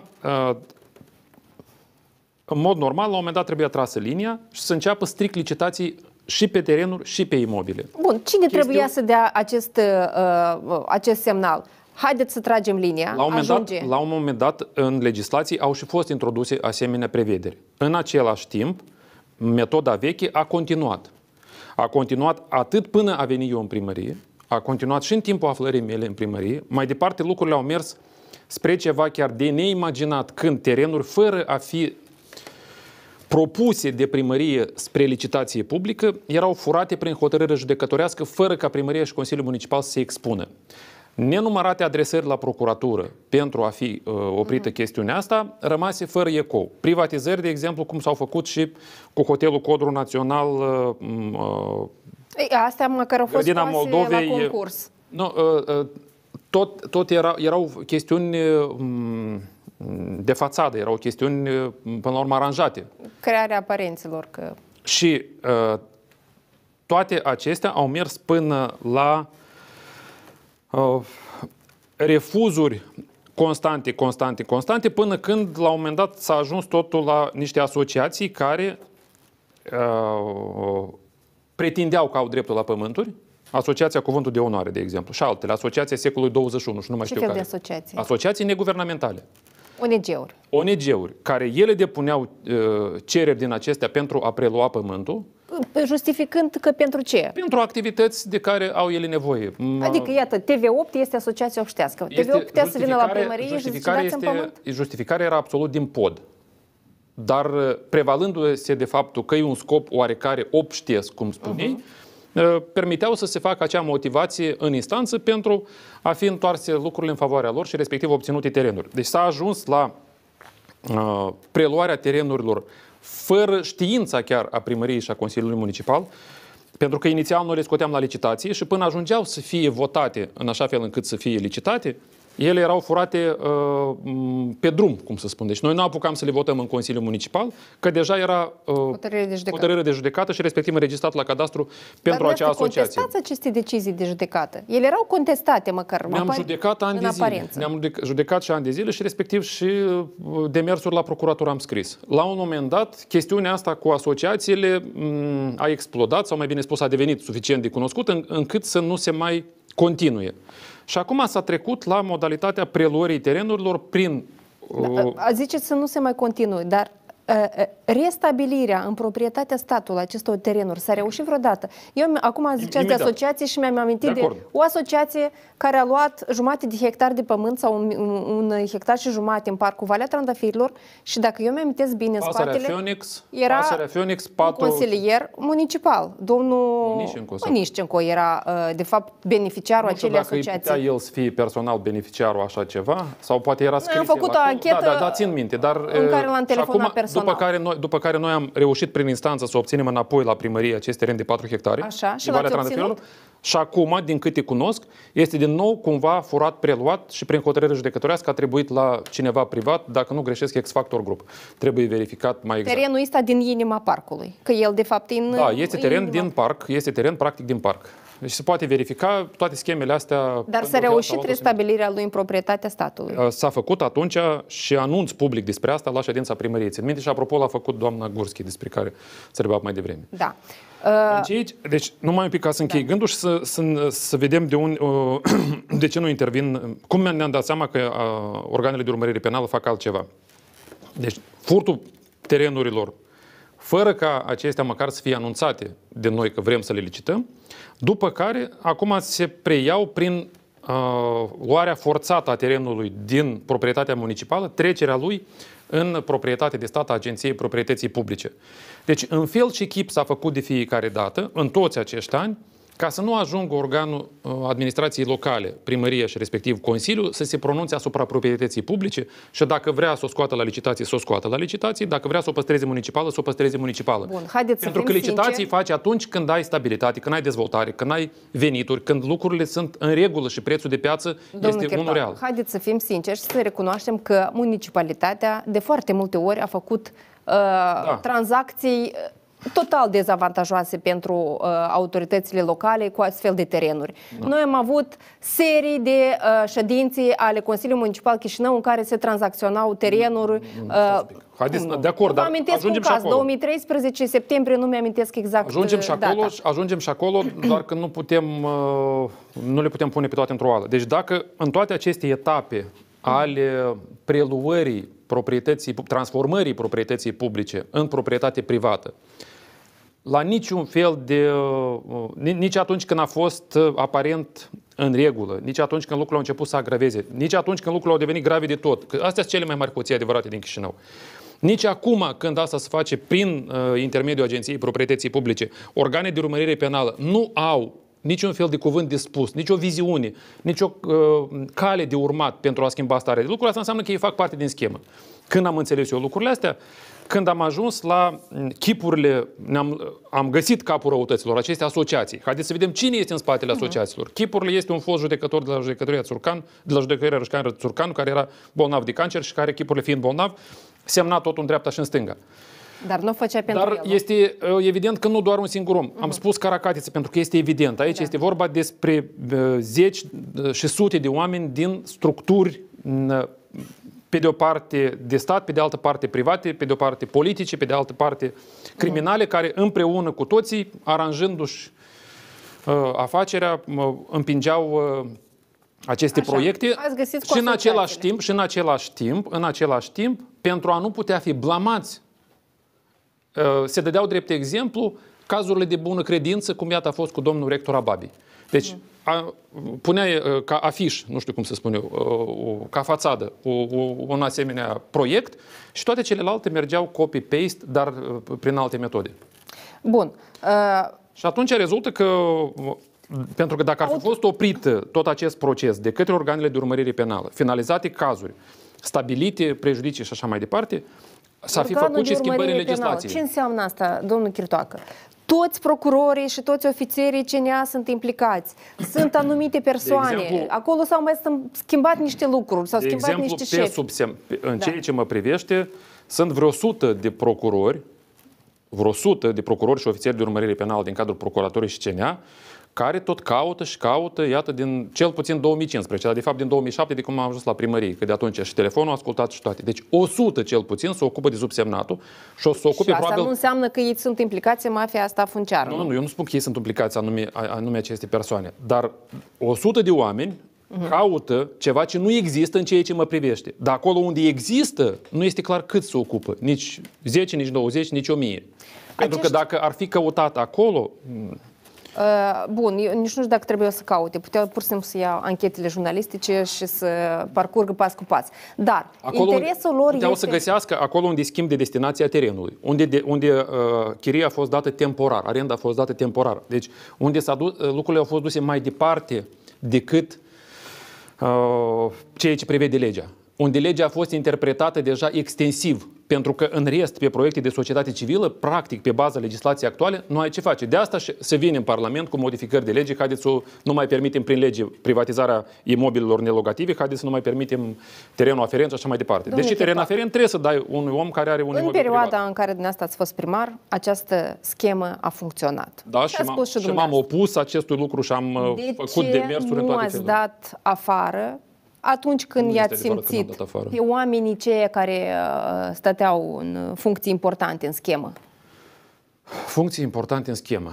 în mod normal, la un moment dat trebuie trasă linia și să înceapă strict licitații și pe terenuri și pe imobile. Bun, cine Chestiu... trebuia să dea acest, uh, acest semnal? Haideți să tragem linia, la un, moment ajunge... dat, la un moment dat, în legislații au și fost introduse asemenea prevederi. În același timp, metoda veche a continuat. A continuat atât până a venit eu în primărie, a continuat și în timpul aflării mele în primărie. Mai departe, lucrurile au mers spre ceva chiar de neimaginat, când terenuri, fără a fi propuse de primărie spre licitație publică, erau furate prin hotărâre judecătorească, fără ca primăria și Consiliul Municipal să se expună. Nenumărate adresări la procuratură pentru a fi uh, oprită uh-huh. chestiunea asta rămase fără ecou. Privatizări, de exemplu, cum s-au făcut și cu Hotelul Codru Național uh, Ei, astea măcar au fost scoase la concurs. Nu, uh, uh, tot, tot era, erau chestiuni uh, de fațadă, erau chestiuni până la urmă aranjate. Crearea aparenților. Că... Și uh, toate acestea au mers până la uh, refuzuri constante, constante, constante, până când la un moment dat s-a ajuns totul la niște asociații care uh, pretindeau că au dreptul la pământuri. Asociația Cuvântul de Onoare, de exemplu, și altele, Asociația Secolului douăzeci și unu, și nu mai Ce știu fel care. de asociații? Asociații neguvernamentale. O N G-uri. O N G-uri, care ele depuneau uh, cereri din acestea pentru a prelua pământul. Justificând că pentru ce? Pentru activități de care au ele nevoie. Adică, iată, T V opt este asociația obștească. T V opt putea să vină la primărie și să dați în pământ? Justificarea era absolut din pod. Dar prevalându-se de faptul că e un scop oarecare obștesc, cum spuneai, uh-huh. permiteau să se facă acea motivație în instanță pentru a fi întoarse lucrurile în favoarea lor și respectiv obținute terenuri. Deci s-a ajuns la uh, preluarea terenurilor fără știința chiar a primăriei și a Consiliului Municipal, pentru că inițial noi le scoteam la licitație și până ajungeau să fie votate în așa fel încât să fie licitate, ele erau furate uh, pe drum, cum să spun. Deci noi nu apucam să le votăm în Consiliul Municipal, că deja era uh, hotărâre de judecată. hotărâre de judecată și respectiv înregistrat la cadastru pentru Dar acea asociație. Dar contestați aceste decizii de judecată. Ele erau contestate măcar. Ne-am judecat ani de zile. Ne-am judecat și ani de zile și respectiv și demersuri la procuratură am scris. La un moment dat, chestiunea asta cu asociațiile m- a explodat, sau mai bine spus, a devenit suficient de cunoscut în, încât să nu se mai continue. Și acum s-a trecut la modalitatea preluării terenurilor prin... Uh... Da, ziceți să nu se mai continue, dar uh, restabilirea în proprietatea statului acestor terenuri s-a reușit vreodată? Eu acum ziceați de asociație și mi-am amintit de, de o asociație care a luat jumate de hectar de pământ sau un, un, un hectar și jumate în parcul Valea Trandafirilor și dacă eu mi-amintesc bine în Pasărea spatele Phoenix, era Pasărea Phoenix, patru... un consilier municipal, domnul Monișcenco era de fapt beneficiarul acelei asociații. Nu știu dacă el să fie personal beneficiarul așa ceva sau poate era scris. Am făcut o anchetă da, da, da, țin minte, dar în care l-am telefonat personal. După care, noi, după care noi am reușit prin instanță să obținem înapoi la primărie acest teren de patru hectare. Așa, și l-ați obținut? Și acum, din câte cunosc, este din nou cumva furat, preluat și prin hotărâre judecătorească a trebuit la cineva privat, dacă nu greșesc, X-Factor Group. Trebuie verificat mai exact. Terenul ăsta din inima parcului, că el de fapt în Da, este teren inima... din parc, este teren practic din parc. Deci se poate verifica toate schemele astea. Dar s-a reușit restabilirea lui în proprietatea statului. S-a făcut atunci și anunț public despre asta la ședința primăriei. Țin minte și apropo l-a făcut doamna Gurski, despre care ți-a vorbat mai devreme. Da. Uh... Deci, numai un pic ca să închei da. gândul și să, să, să vedem de, un, uh, de ce nu intervin, cum ne-am dat seama că uh, organele de urmărire penală fac altceva. Deci, furtul terenurilor, fără ca acestea măcar să fie anunțate de noi că vrem să le licităm, după care, acum se preiau prin uh, luarea forțată a terenului din proprietatea municipală, trecerea lui în proprietate de stat a Agenției Proprietății Publice. Deci, în fel și chip s-a făcut de fiecare dată, în toți acești ani, ca să nu ajungă organul administrației locale, primăria și respectiv Consiliul, să se pronunțe asupra proprietății publice și dacă vrea să o scoată la licitație, să o scoată la licitație, dacă vrea să o păstreze municipală, să o păstreze municipală. Bun, haideți Pentru că licitații sincer. faci atunci când ai stabilitate, când ai dezvoltare, când ai venituri, când lucrurile sunt în regulă și prețul de piață Domnul este Chertan, unul real. Haideți să fim sinceri și să recunoaștem că municipalitatea de foarte multe ori a făcut uh, da. tranzacții total dezavantajoase pentru uh, autoritățile locale cu astfel de terenuri. Da. Noi am avut serii de uh, ședințe ale Consiliului Municipal Chișinău în care se tranzacționau terenuri. Uh, Haideți, de acord, dar ajungem și acolo. două mii treisprezece, septembrie, nu mi-amintesc exact ajungem și acolo, data. Ajungem și acolo, doar că nu putem, uh, nu le putem pune pe toate într-o oală. Deci dacă în toate aceste etape ale preluării proprietății, transformării proprietății publice în proprietate privată, la niciun fel de... nici atunci când a fost aparent în regulă, nici atunci când lucrurile au început să agraveze, nici atunci când lucrurile au devenit grave de tot, că astea sunt cele mai mari hoții adevărate din Chișinău. Nici acum, când asta se face prin uh, intermediul Agenției Proprietății Publice, organe de urmărire penală nu au niciun fel de cuvânt de spus, nicio viziune, nicio uh, cale de urmat pentru a schimba starea de lucruri, asta înseamnă că ei fac parte din schemă. Când am înțeles eu lucrurile astea, când am ajuns la chipurile, ne-am, am găsit capul răutăților, aceste asociații. Haideți să vedem cine este în spatele uh-huh. asociațiilor. Chipurile este un fost judecător de la judecătoria Țurcan, de la judecătoria Rășcan Țurcan, care era bolnav de cancer și care, chipurile fiind bolnav, semna tot în dreapta și în stânga. Dar nu făcea pentru Dar el, este evident că nu doar un singur om. Uh-huh. Am spus caracatiță pentru că este evident. Aici da. este vorba despre uh, zeci și sute de oameni din structuri uh, pe de o parte de stat, pe de altă parte private, pe de o parte politice, pe de altă parte criminale, uh-huh. care împreună cu toții, aranjându-și uh, afacerea, uh, împingeau uh, aceste Așa. proiecte și în același timp, și în același timp, în același timp, pentru a nu putea fi blamați, se dădeau drept exemplu cazurile de bună credință, cum iată a fost cu domnul rector Ababi. Deci, a, punea ca afiș, nu știu cum să spun eu, ca fațadă, un asemenea proiect și toate celelalte mergeau copy-paste, dar prin alte metode. Bun. Uh... Și atunci rezultă că, pentru că dacă ar fi fost oprit tot acest proces de către organele de urmărire penală, finalizate cazuri, stabilite prejudicii și așa mai departe, s-ar fi făcut și schimbări în legislație. Ce înseamnă asta, domnul Chirtoacă? Toți procurorii și toți ofițerii C N A sunt implicați. Sunt anumite persoane. Exemplu, acolo s-au mai schimbat niște lucruri, s-au schimbat exemplu, niște pe șefi. Subsem, în da. ceea ce mă privește, sunt vreo sută de procurori, vreo sută de procurori și ofițeri de urmărire penală din cadrul procuratorii și C N A, care tot caută și caută, iată, din cel puțin două mii cincisprezece, dar de fapt din două mii șapte, de cum am ajuns la primărie, că de atunci și telefonul a ascultat și toate. Deci o sută cel puțin se ocupă de subsemnatul și o să se ocupe și asta probabil... nu înseamnă că ei sunt implicați în mafia asta funciară. Nu, nu, eu nu spun că ei sunt implicați anume, anume aceste persoane, dar o sută de oameni uh-huh. caută ceva ce nu există în ceea ce mă privește. Dar acolo unde există, nu este clar cât se ocupă. Nici zece, nici douăzeci, nici o mie. Pentru Acești... că dacă ar fi căutat acolo... Uh, bun, eu nici nu știu dacă trebuie să caute. Puteau pur și simplu să iau anchetele jurnalistice și să parcurgă pas cu pas. Dar acolo interesul lor puteau este... să găsească acolo unde schimb de destinație a terenului, unde, de, unde uh, chiria a fost dată temporar, arenda a fost dată temporar. Deci unde s-a dus, lucrurile au fost duse mai departe decât uh, ceea ce prevede legea. Unde legea a fost interpretată deja extensiv, pentru că în rest, pe proiecte de societate civilă, practic, pe baza legislației actuale, nu ai ce face. De asta se vine în Parlament cu modificări de lege, haideți să nu mai permitem prin lege privatizarea imobililor nelogative, haideți să nu mai permitem terenul aferent și așa mai departe. Domnule, deci teren aferent trebuie să dai unui om care are un în imobil perioada privat. În care dumneavoastră ați fost primar, această schemă a funcționat. Da, și, și, și m-am opus acestui lucru și am de făcut demersuri în toate ați dat afară atunci când i-ați simțit pe oamenii ceia care uh, stăteau în funcții importante în schemă? Funcții importante în schemă.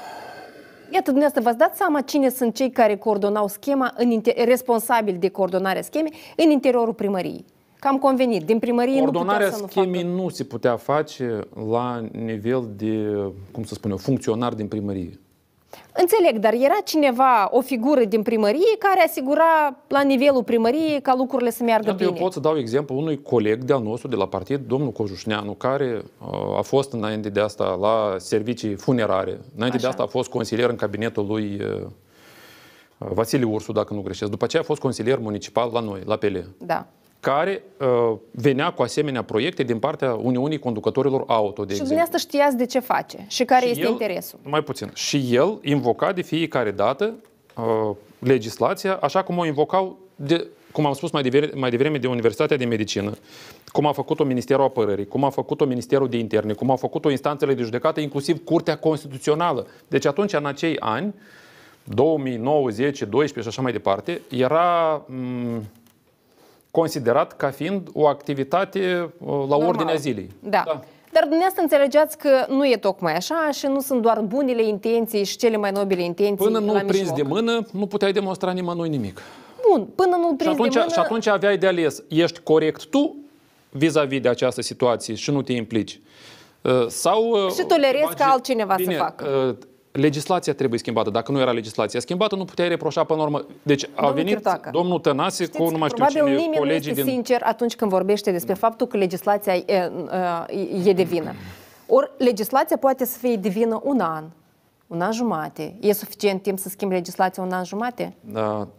Iată, dumneavoastră, v-ați dat seama cine sunt cei care coordonau schema, în responsabili de coordonarea schemei în interiorul primăriei? Că am convenit, din primărie coordonarea nu putea să nu schemei facă. nu se putea face la nivel de, cum să spun eu, funcționar din primărie. Înțeleg, dar era cineva, o figură din primărie care asigura la nivelul primăriei ca lucrurile să meargă Iată, bine. Eu pot să dau exemplu unui coleg de-al nostru de la partid, domnul Cojușneanu, care uh, a fost înainte de asta la servicii funerare. Înainte Așa. de asta a fost consilier în cabinetul lui uh, Vasile Ursu, dacă nu greșesc. După aceea a fost consilier municipal la noi, la P L. Da. Care uh, venea cu asemenea proiecte din partea Uniunii Conducătorilor Auto, de și exemplu. dumneavoastră știați de ce face și care și este el, interesul. Mai puțin. Și el invoca de fiecare dată uh, legislația, așa cum o invocau, de, cum am spus mai devreme, mai devreme, de Universitatea de Medicină, cum a făcut-o Ministerul Apărării, cum a făcut-o Ministerul de Interne, cum a făcut-o instanțele de judecată, inclusiv Curtea Constituțională. Deci atunci, în acei ani, două mii nouă, zece, doisprezece și așa mai departe, era... M- considerat ca fiind o activitate la Normal. ordinea zilei. Da. da. Dar dumneavoastră înțelegeați că nu e tocmai așa și nu sunt doar bunele intenții și cele mai nobile intenții. Până nu la prins mijloc. de mână, nu puteai demonstra nimănui nimic. Bun, până nu prins și atunci, de mână... Și atunci aveai de ales, ești corect tu vis-a-vis de această situație și nu te implici. Sau... Și tolerezi ca altcineva bine, să facă. Legislația trebuie schimbată. Dacă nu era legislația schimbată, nu puteai reproșa până la urmă. Deci a domnul venit Chirtoacă. domnul Tănase Știți, cu nu mai știu probabil cine, nimeni colegii nu este din... sincer atunci când vorbește despre faptul că legislația e, e de vină. Ori legislația poate să fie de vină un an, un an jumate. E suficient timp să schimbi legislația un an jumate? Da.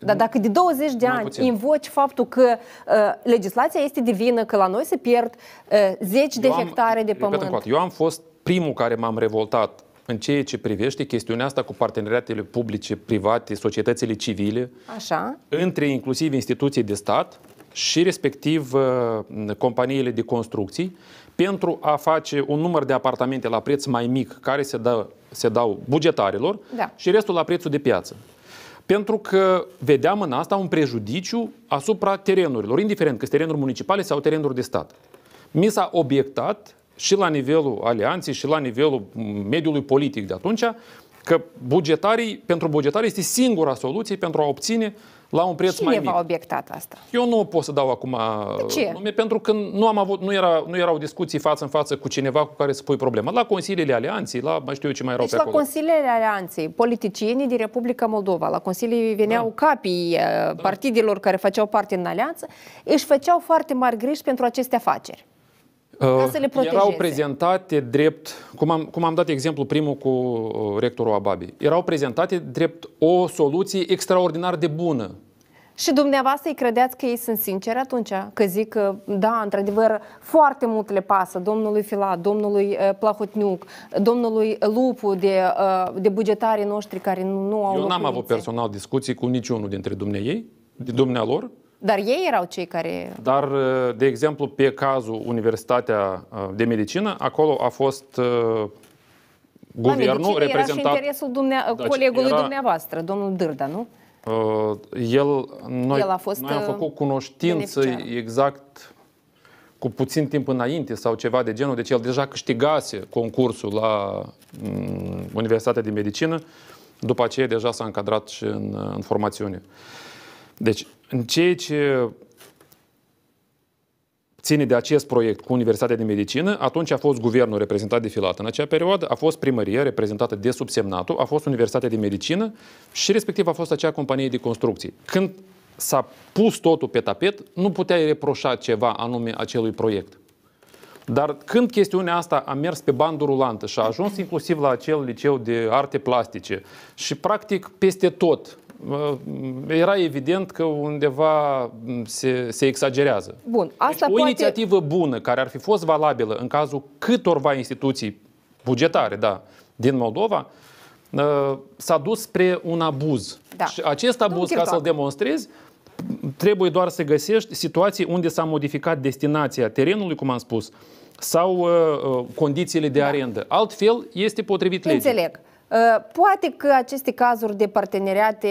Dar dacă de douăzeci de ani invoci faptul că uh, legislația este divină, că la noi se pierd uh, zeci de Eu am, hectare de pământ. Repet, eu am fost primul care m-am revoltat în ceea ce privește chestiunea asta cu parteneriatele publice, private, societățile civile, Așa. între inclusiv instituții de stat și respectiv uh, companiile de construcții, pentru a face un număr de apartamente la preț mai mic, care se, dă, se dau bugetarilor, da. și restul la prețul de piață. Pentru că vedeam în asta un prejudiciu asupra terenurilor, indiferent că sunt terenuri municipale sau terenuri de stat. Mi s-a obiectat și la nivelul alianței și la nivelul mediului politic de atunci că bugetarii, pentru bugetarii este singura soluție pentru a obține la un preț Cine mai mic. v-a obiectat asta? Eu nu pot să dau acum nume, pentru că nu am avut, nu, era, nu erau discuții față în față cu cineva cu care să pui problema. La consiliile alianței, la mai știu eu ce mai erau deci pe acolo. la consiliile alianței, politicienii din Republica Moldova, la consilii veneau da. capii da. partidelor care făceau parte în alianță, își făceau foarte mari griji pentru aceste afaceri. Ca să le protejeze. Erau prezentate drept, cum am, cum am dat exemplu primul cu rectorul Ababi, erau prezentate drept o soluție extraordinar de bună. Și dumneavoastră îi credeați că ei sunt sinceri atunci? Că zic că, da, într-adevăr, foarte mult le pasă domnului Filat, domnului uh, Plahotniuc, domnului Lupu de, uh, de bugetarii noștri care nu, nu au Eu n-am locuințe. avut personal discuții cu niciunul dintre dumneiei, de dumnealor. Dar ei erau cei care... Dar, de exemplu, pe cazul Universitatea de Medicină, acolo a fost uh, guvernul reprezentat... reprezentat... Era și interesul dumnea... Deci colegului era... dumneavoastră, domnul Dârda, nu? Uh, el, noi, el a fost noi am făcut cunoștință beneficiar. exact cu puțin timp înainte sau ceva de genul, deci el deja câștigase concursul la um, Universitatea de Medicină, după aceea deja s-a încadrat și în, în formațiune. Deci, în ceea ce ține de acest proiect cu Universitatea de Medicină, atunci a fost guvernul reprezentat de Filat în acea perioadă, a fost primăria reprezentată de subsemnatul, a fost Universitatea de Medicină și respectiv a fost acea companie de construcții. Când s-a pus totul pe tapet, nu puteai reproșa ceva anume acelui proiect. Dar când chestiunea asta a mers pe bandă rulantă și a ajuns inclusiv la acel liceu de arte plastice și practic peste tot, era evident că undeva se, se exagerează. Bun, asta deci, o poate... inițiativă bună care ar fi fost valabilă în cazul câtorva instituții bugetare, da, din Moldova, s-a dus spre un abuz. Da. Și acest abuz, ca să-l demonstrezi, trebuie doar să găsești situații unde s-a modificat destinația terenului, cum am spus, sau uh, condițiile de arendă. Altfel, este potrivit legii. Înțeleg. Poate că aceste cazuri de parteneriate,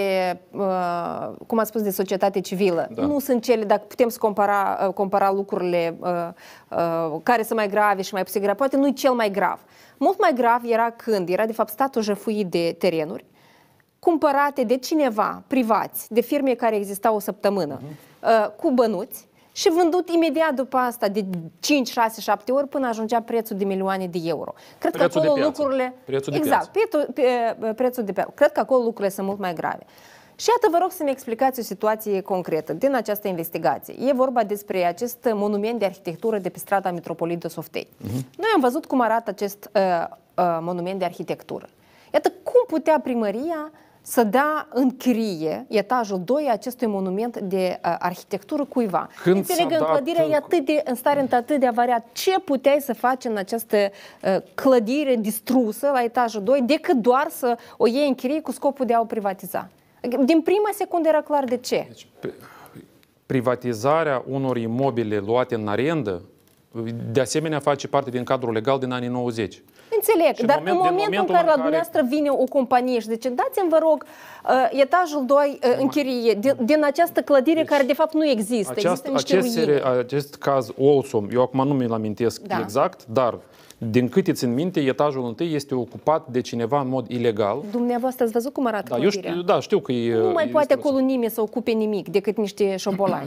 cum ați spus, de societate civilă, da. nu sunt cele, dacă putem să compara, compara lucrurile care sunt mai grave și mai puțin grave, poate nu e cel mai grav. Mult mai grav era când era, de fapt, statul jefuit de terenuri, cumpărate de cineva, privați, de firme care existau o săptămână, uh-huh. cu bănuți, și vândut imediat după asta de cinci, șase, șapte ori până ajungea prețul de milioane de euro. Cred prețul că acolo de piață. lucrurile... Prețul de exact, piață. Pe, pe, prețul de piață. Cred că acolo lucrurile sunt mult mai grave. Și iată, vă rog să-mi explicați o situație concretă din această investigație. E vorba despre acest monument de arhitectură de pe strada Mitropolit de Softei. Uh-huh. Noi am văzut cum arată acest uh, uh, monument de arhitectură. Iată, cum putea primăria să dea în chirie etajul doi acestui monument de uh, arhitectură cuiva. Când Înțeleg, în clădirea e atât de, în stare atât de avariat. Ce puteai să faci în această uh, clădire distrusă la etajul doi decât doar să o iei în chirie cu scopul de a o privatiza? Din prima secundă era clar de ce. Deci, privatizarea unor imobile luate în arendă, de asemenea, face parte din cadrul legal din anii nouăzeci. Înțeleg, și dar moment, în momentul, momentul în care la dumneavoastră care... vine o companie și zice, dați-mi, vă rog, uh, etajul doi uh, în chirie, din, din această clădire deci, care de fapt nu există, aceast, există niște ruine. Acest caz Olsom, eu acum nu mi-l amintesc da. exact, dar din câte țin minte, etajul întâi este ocupat de cineva în mod ilegal. Dumneavoastră ați văzut cum arată da, clădirea? Eu știu, da, știu că e... Nu mai e poate acolo nimeni să ocupe nimic decât niște șobolani.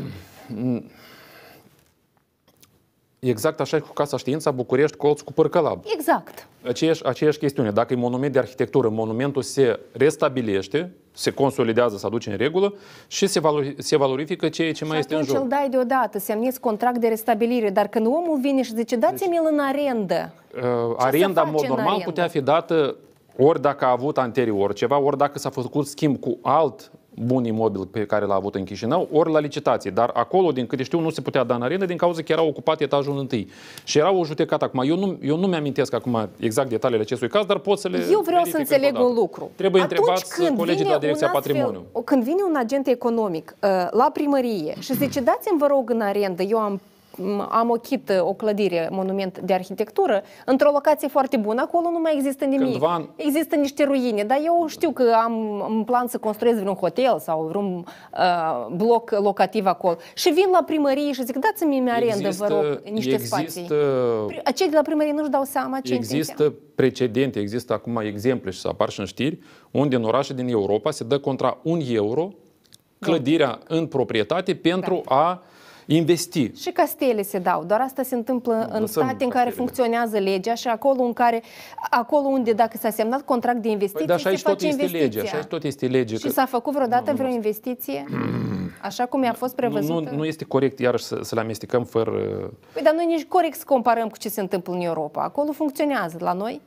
Exact așa cu Casa Știința, București, Colț cu Părcălab. Exact. Aceeași, aceeași chestiune. Dacă e monument de arhitectură, monumentul se restabilește, se consolidează, se aduce în regulă și se, valori, se valorifică ceea ce și mai este în jur. Și atunci îl dai deodată, semnezi contract de restabilire, dar când omul vine și zice, dați-mi-l în arendă. Uh, arenda, în mod normal, arendă? putea fi dată ori dacă a avut anterior ceva, ori dacă s-a făcut schimb cu alt bun imobil pe care l-a avut în Chișinău, ori la licitație. Dar acolo, din câte știu, nu se putea da în arendă din cauza că era ocupat etajul întâi. Și era o judecată acum. Eu nu, eu nu mi-amintesc acum exact detaliile acestui caz, dar pot să le Eu vreau să înțeleg un lucru. Trebuie întrebați colegii de la Direcția Patrimoniu. Când vine un agent economic la primărie și zice, dați-mi vă rog în arendă, eu am am ochit o clădire, monument de arhitectură, într-o locație foarte bună, acolo nu mai există nimic. Cândva... Există niște ruine, dar eu știu că am în plan să construiesc vreun hotel sau vreun uh, bloc locativ acolo. Și vin la primărie și zic, dați-mi în arendă, există, vă rog, niște există, spații. Cei de la primărie nu-și dau seama ce există precedente, există acum exemple și să apar și în știri, unde în orașe din Europa se dă contra un euro clădirea da. în proprietate pentru da. a investi. Și castele se dau, doar asta se întâmplă nu, în state castele. în care funcționează legea și acolo, în care, acolo unde dacă s-a semnat contract de investiție, păi, se face investiția. Așa tot este lege. Și că... s-a făcut vreodată nu, vreo investiție? Așa cum i-a fost prevăzută? Nu, nu este corect iarăși să, să le amestecăm fără... Păi, dar nu e nici corect să comparăm cu ce se întâmplă în Europa. Acolo funcționează, la noi?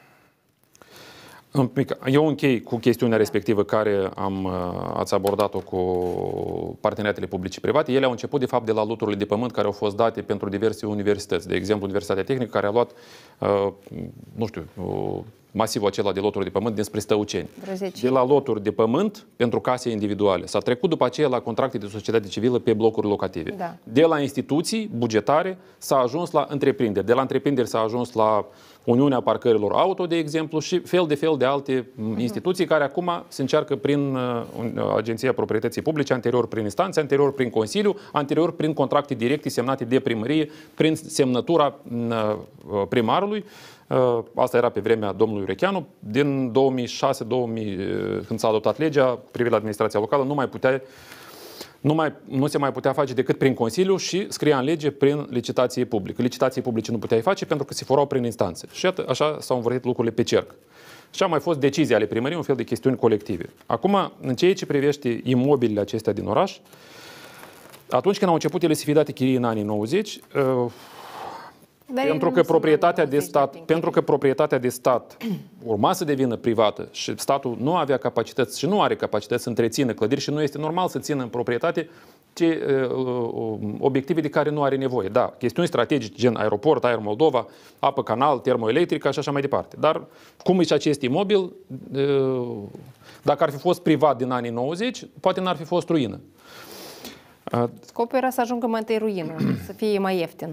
Eu închei cu chestiunea respectivă care am, ați abordat-o cu parteneriatele publice și private. Ele au început, de fapt, de la loturile de pământ care au fost date pentru diverse universități. De exemplu, Universitatea Tehnică, care a luat, nu știu, masivul acela de loturi de pământ dinspre Stăuceni. De la loturi de pământ pentru case individuale. S-a trecut după aceea la contracte de societate civilă pe blocuri locative. Da. De la instituții bugetare s-a ajuns la întreprinderi. De la întreprinderi s-a ajuns la Uniunea Parcărilor Auto, de exemplu, și fel de fel de alte uh-huh. instituții care acum se încearcă prin uh, Agenția Proprietății Publice, anterior prin instanțe, anterior prin Consiliu, anterior prin contracte directe semnate de primărie, prin semnătura uh, primarului. Uh, asta era pe vremea domnului Urecheanu. Din două mii șase două mii, uh, când s-a adoptat legea privind administrația locală, nu mai putea Nu, mai, nu se mai putea face decât prin Consiliu și scria în lege prin licitație publică. Licitații publice nu puteai face pentru că se furau prin instanțe. Și iată, așa s-au învârtit lucrurile pe cerc. Și a mai fost decizia ale primăriei, un fel de chestiuni colective. Acum, în ceea ce privește imobilele acestea din oraș, atunci când au început ele să fie date chirii în anii nouăzeci, uh, pentru că, proprietatea de stat, pentru că proprietatea de stat urma să devină privată și statul nu avea capacități și nu are capacități să întrețină clădiri și nu este normal să țină în proprietate ce, uh, obiective de care nu are nevoie. Da, chestiuni strategice gen aeroport, Aer Moldova, apă canal, termoelectrică și așa mai departe. Dar cum e și acest imobil, uh, dacă ar fi fost privat din anii nouăzeci, poate n-ar fi fost ruină. Uh, Scopul era să ajungă mai întâi ruină, să fie mai ieftin.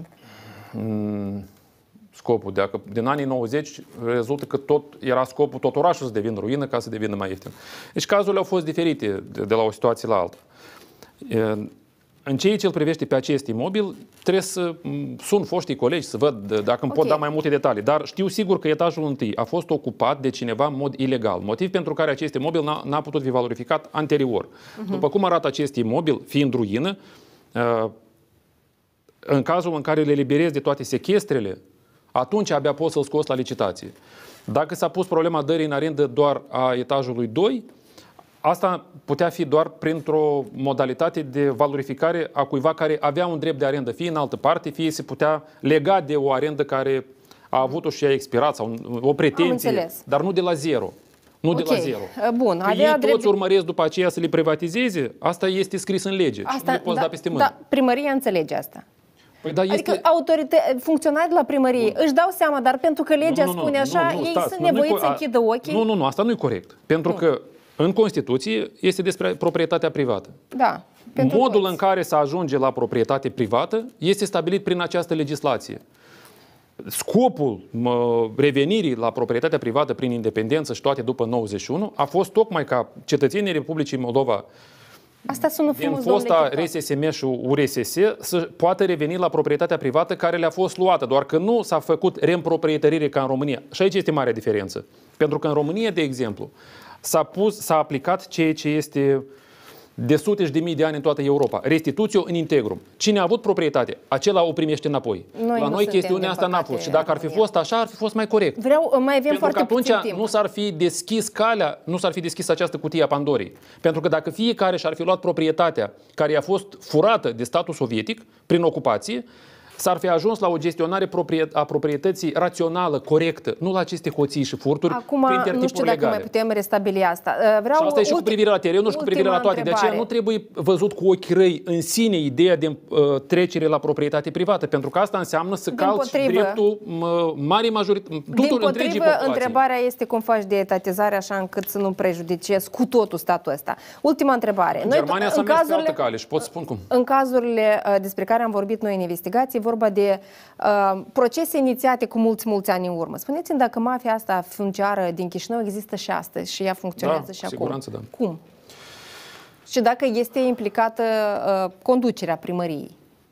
Scopul, dacă din anii nouăzeci rezultă că tot era scopul tot orașul să devină ruină ca să devină mai ieftin. Deci cazurile au fost diferite de, de la o situație la alta. În ceea ce îl privește pe acest imobil, trebuie să sun foștii colegi să văd dacă îmi okay. pot da mai multe detalii. Dar știu sigur că etajul întâi a fost ocupat de cineva în mod ilegal. Motiv pentru care acest imobil n-a putut fi valorificat anterior. Uh-huh. După cum arată acest imobil, fiind ruină, în cazul în care le eliberezi de toate sechestrele, atunci abia poți să-l scoți la licitație. Dacă s-a pus problema dării în arendă doar a etajului doi, asta putea fi doar printr-o modalitate de valorificare a cuiva care avea un drept de arendă, fie în altă parte, fie se putea lega de o arendă care a avut-o și a expirat sau o pretenție, dar nu de la zero. Nu okay. de la zero. Bun, că ei toți urmăresc după aceea să le privatizeze, asta este scris în lege asta, și nu le poți da, da peste mână. Da, primăria înțelege asta. Păi, da, adică este... autorită- funcționarii de la primărie Bun. își dau seama, dar pentru că legea nu, nu, spune așa, nu, nu, ei stați, sunt nevoiți să închidă ochii. Nu, nu, nu, asta nu e corect. Pentru nu. că în Constituție este despre proprietatea privată. Da. Modul toți. în care se ajunge la proprietate privată este stabilit prin această legislație. Scopul mă, revenirii la proprietatea privată prin independență și toate după nouăzeci și unu a fost tocmai ca cetățenii Republicii Moldova Asta sună frumos, din fosta R S S M și U R S S să poată reveni la proprietatea privată care le-a fost luată, doar că nu s-a făcut reîmproprietărire ca în România. Și aici este marea diferență. Pentru că în România, de exemplu, s-a pus, s-a aplicat ceea ce este de sute și de mii de ani în toată Europa. Restituție în integrum. Cine a avut proprietate, acela o primește înapoi. Noi La noi chestiunea asta n-a fost. Și dacă ar fi fost așa, ar fi fost mai corect. Vreau, mai avem Pentru foarte că atunci puțin timp. nu s-ar fi deschis calea, nu s-ar fi deschis această cutie a Pandorii. Pentru că dacă fiecare și-ar fi luat proprietatea care i-a fost furată de statul sovietic prin ocupație, s-ar fi ajuns la o gestionare a proprietății rațională, corectă, nu la aceste hoții și furturi Acum, prin tertipuri nu știu dacă legale. mai putem restabili asta. Vreau și asta e și ultim, cu privire la terenul și cu privire la toate. întrebare. De aceea nu trebuie văzut cu ochi răi în sine ideea de uh, trecere la proprietate privată, pentru că asta înseamnă să calci dreptul uh, marii majorități, tuturor întregii populații. Întrebarea este cum faci de etatizare așa încât să nu prejudiciezi cu totul statul ăsta. Ultima întrebare. Noi, Germania s-a mers pe altă cale și pot spun cum. În cazurile uh, despre care am vorbit noi în investigații, vorba de uh, procese inițiate cu mulți, mulți ani în urmă. Spuneți-mi dacă mafia asta funciară din Chișinău există și astăzi și ea funcționează da, și acum. siguranță, da. Cum? Și dacă este implicată uh, conducerea primăriei?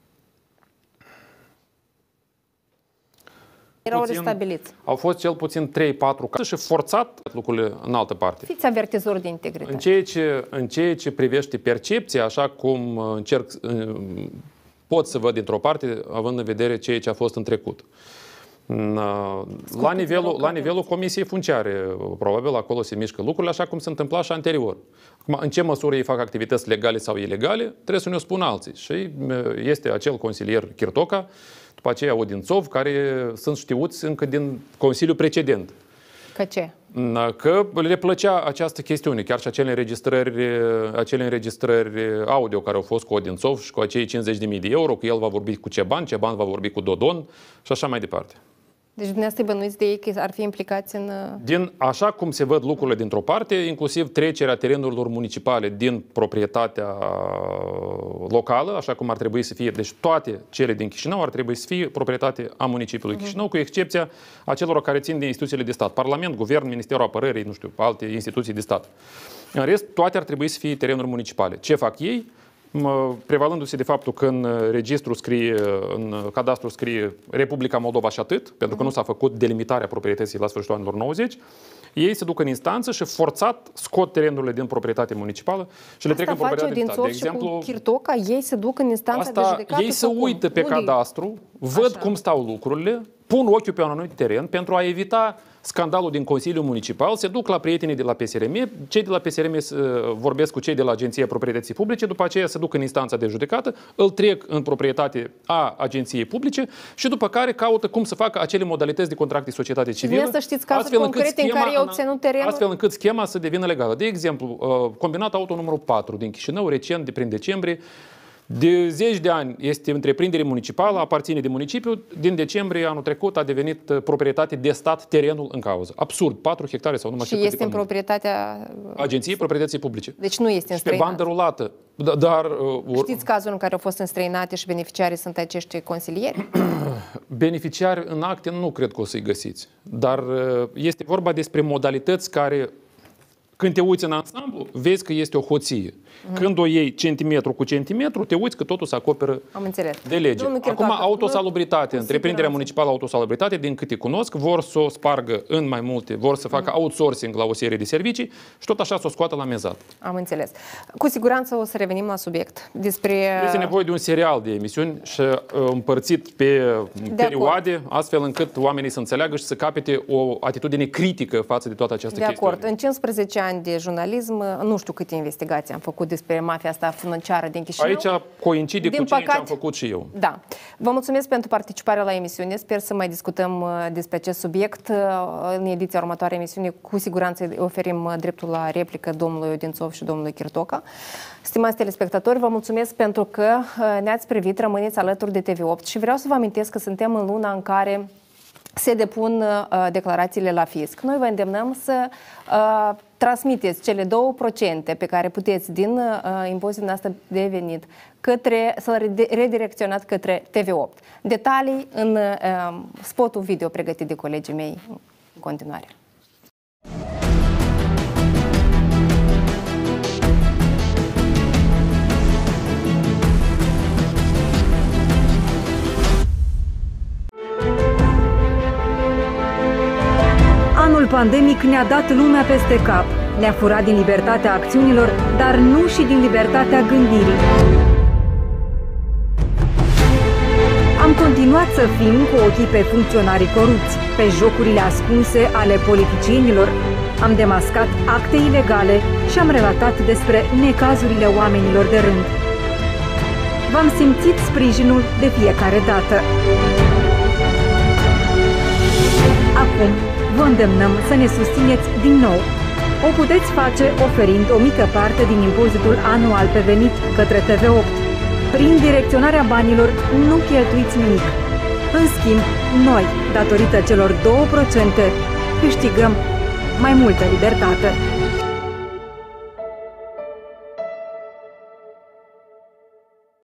Erau restabiliți. Au fost cel puțin trei patru cazuri și forțat lucrurile în altă parte. Fiți avertizori de integritate. În ceea ce, în ceea ce privește percepția, așa cum încerc, pot să văd dintr-o parte, având în vedere ceea ce a fost în trecut. La nivelul, la nivelul Comisiei Funciare, probabil acolo se mișcă lucrurile așa cum se întâmpla și anterior. Acum, în ce măsură ei fac activități legale sau ilegale, trebuie să ne o spună alții. Și este acel consilier Chirtoca, după aceea Odințov, care sunt știuți încă din Consiliul precedent. Că ce? Că le plăcea această chestiune, chiar și acele înregistrări, acele înregistrări audio care au fost cu Odințov și cu acei cincizeci de mii de euro, că el va vorbi cu Ceban, Ceban va vorbi cu Dodon și așa mai departe. Deci dumneavoastră bănuiți de ei că ar fi implicați în... Din, așa cum se văd lucrurile dintr-o parte, inclusiv trecerea terenurilor municipale din proprietatea locală, așa cum ar trebui să fie, deci toate cele din Chișinău ar trebui să fie proprietate a municipiului Chișinău, cu excepția acelor care țin de instituțiile de stat, Parlament, Guvern, Ministerul Apărării, nu știu, alte instituții de stat. În rest, toate ar trebui să fie terenuri municipale. Ce fac ei? Prevalându-se de faptul că în registru scrie, în cadastru scrie Republica Moldova și atât, pentru că nu s-a făcut delimitarea proprietății la sfârșitul anilor nouăzeci, ei se duc în instanță și forțat scot terenurile din proprietate municipală și le trec în proprietate de stat. De exemplu, cu Chirtoca, ei se duc în instanța asta, de judecată. Ei se uită pe cadastru, văd așa cum stau lucrurile, pun ochiul pe un anumit teren pentru a evita scandalul din Consiliul Municipal, se duc la prietenii de la P S R M, cei de la P S R M vorbesc cu cei de la Agenția Proprietății Publice, după aceea se duc în instanța de judecată, îl trec în proprietate a Agenției Publice și după care caută cum să facă acele modalități de contract de societate civilă, să știți cazuri concrete în care ei obținut terenul? Astfel încât schema să devină legală. De exemplu, combinat auto numărul patru din Chișinău, recent, de prin decembrie, de zeci de ani este întreprindere municipală, aparține de municipiu, din decembrie anul trecut a devenit proprietate de stat terenul în cauză. Absurd, patru hectare sau numai și este în proprietatea Agenției Proprietății Publice. Deci nu este înstrăinat. Pe bandă rulată. Dar, uh, știți cazul în care au fost înstrăinate și beneficiarii sunt acești consilieri? Beneficiari în acte nu cred că o să-i găsiți. Dar uh, este vorba despre modalități care, când te uiți în ansamblu, vezi că este o hoție. Mm-hmm. Când o iei centimetru cu centimetru, te uiți că totul se acoperă de lege. Acum, autosalubritate, întreprinderea municipală autosalubritate, din câte cunosc, vor să o spargă în mai multe, vor să facă mm-hmm. outsourcing la o serie de servicii și tot așa să o scoată la mezat. Am înțeles. Cu siguranță o să revenim la subiect. Despre... Este nevoie de un serial de emisiuni și uh, împărțit pe de perioade, acord. Astfel încât oamenii să înțeleagă și să capete o atitudine critică față de toată această de chestiune. De acord. În cincisprezece ani de jurnalism, nu știu câte investigații am făcut despre mafia asta financiară din Chișinău. Aici coincide din cu ceea ce am făcut și eu. Da. Vă mulțumesc pentru participarea la emisiune. Sper să mai discutăm despre acest subiect. În ediția următoare emisiune, cu siguranță oferim dreptul la replică domnului Odințov și domnului Chirtoca. Stimați telespectatori, vă mulțumesc pentru că ne-ați privit, rămâneți alături de T V opt și vreau să vă amintesc că suntem în luna în care se depun uh, declarațiile la fisc. Noi vă îndemnăm să uh, transmiteți cele două procente pe care puteți din uh, impozitul noastră de venit către, să-l redirecționați către T V opt. Detalii în uh, spotul video pregătit de colegii mei în continuare. Anul pandemic ne-a dat lumea peste cap, ne-a furat din libertatea acțiunilor, dar nu și din libertatea gândirii. Am continuat să fim cu ochii pe funcționarii corupți, pe jocurile ascunse ale politicienilor, am demascat acte ilegale și am relatat despre necazurile oamenilor de rând. v-am simțit sprijinul de fiecare dată. Acum vă îndemnăm să ne susțineți din nou. O puteți face oferind o mică parte din impozitul anual pe venit către T V opt. Prin direcționarea banilor nu cheltuiți nimic. În schimb, noi, datorită celor două procente, câștigăm mai multă libertate.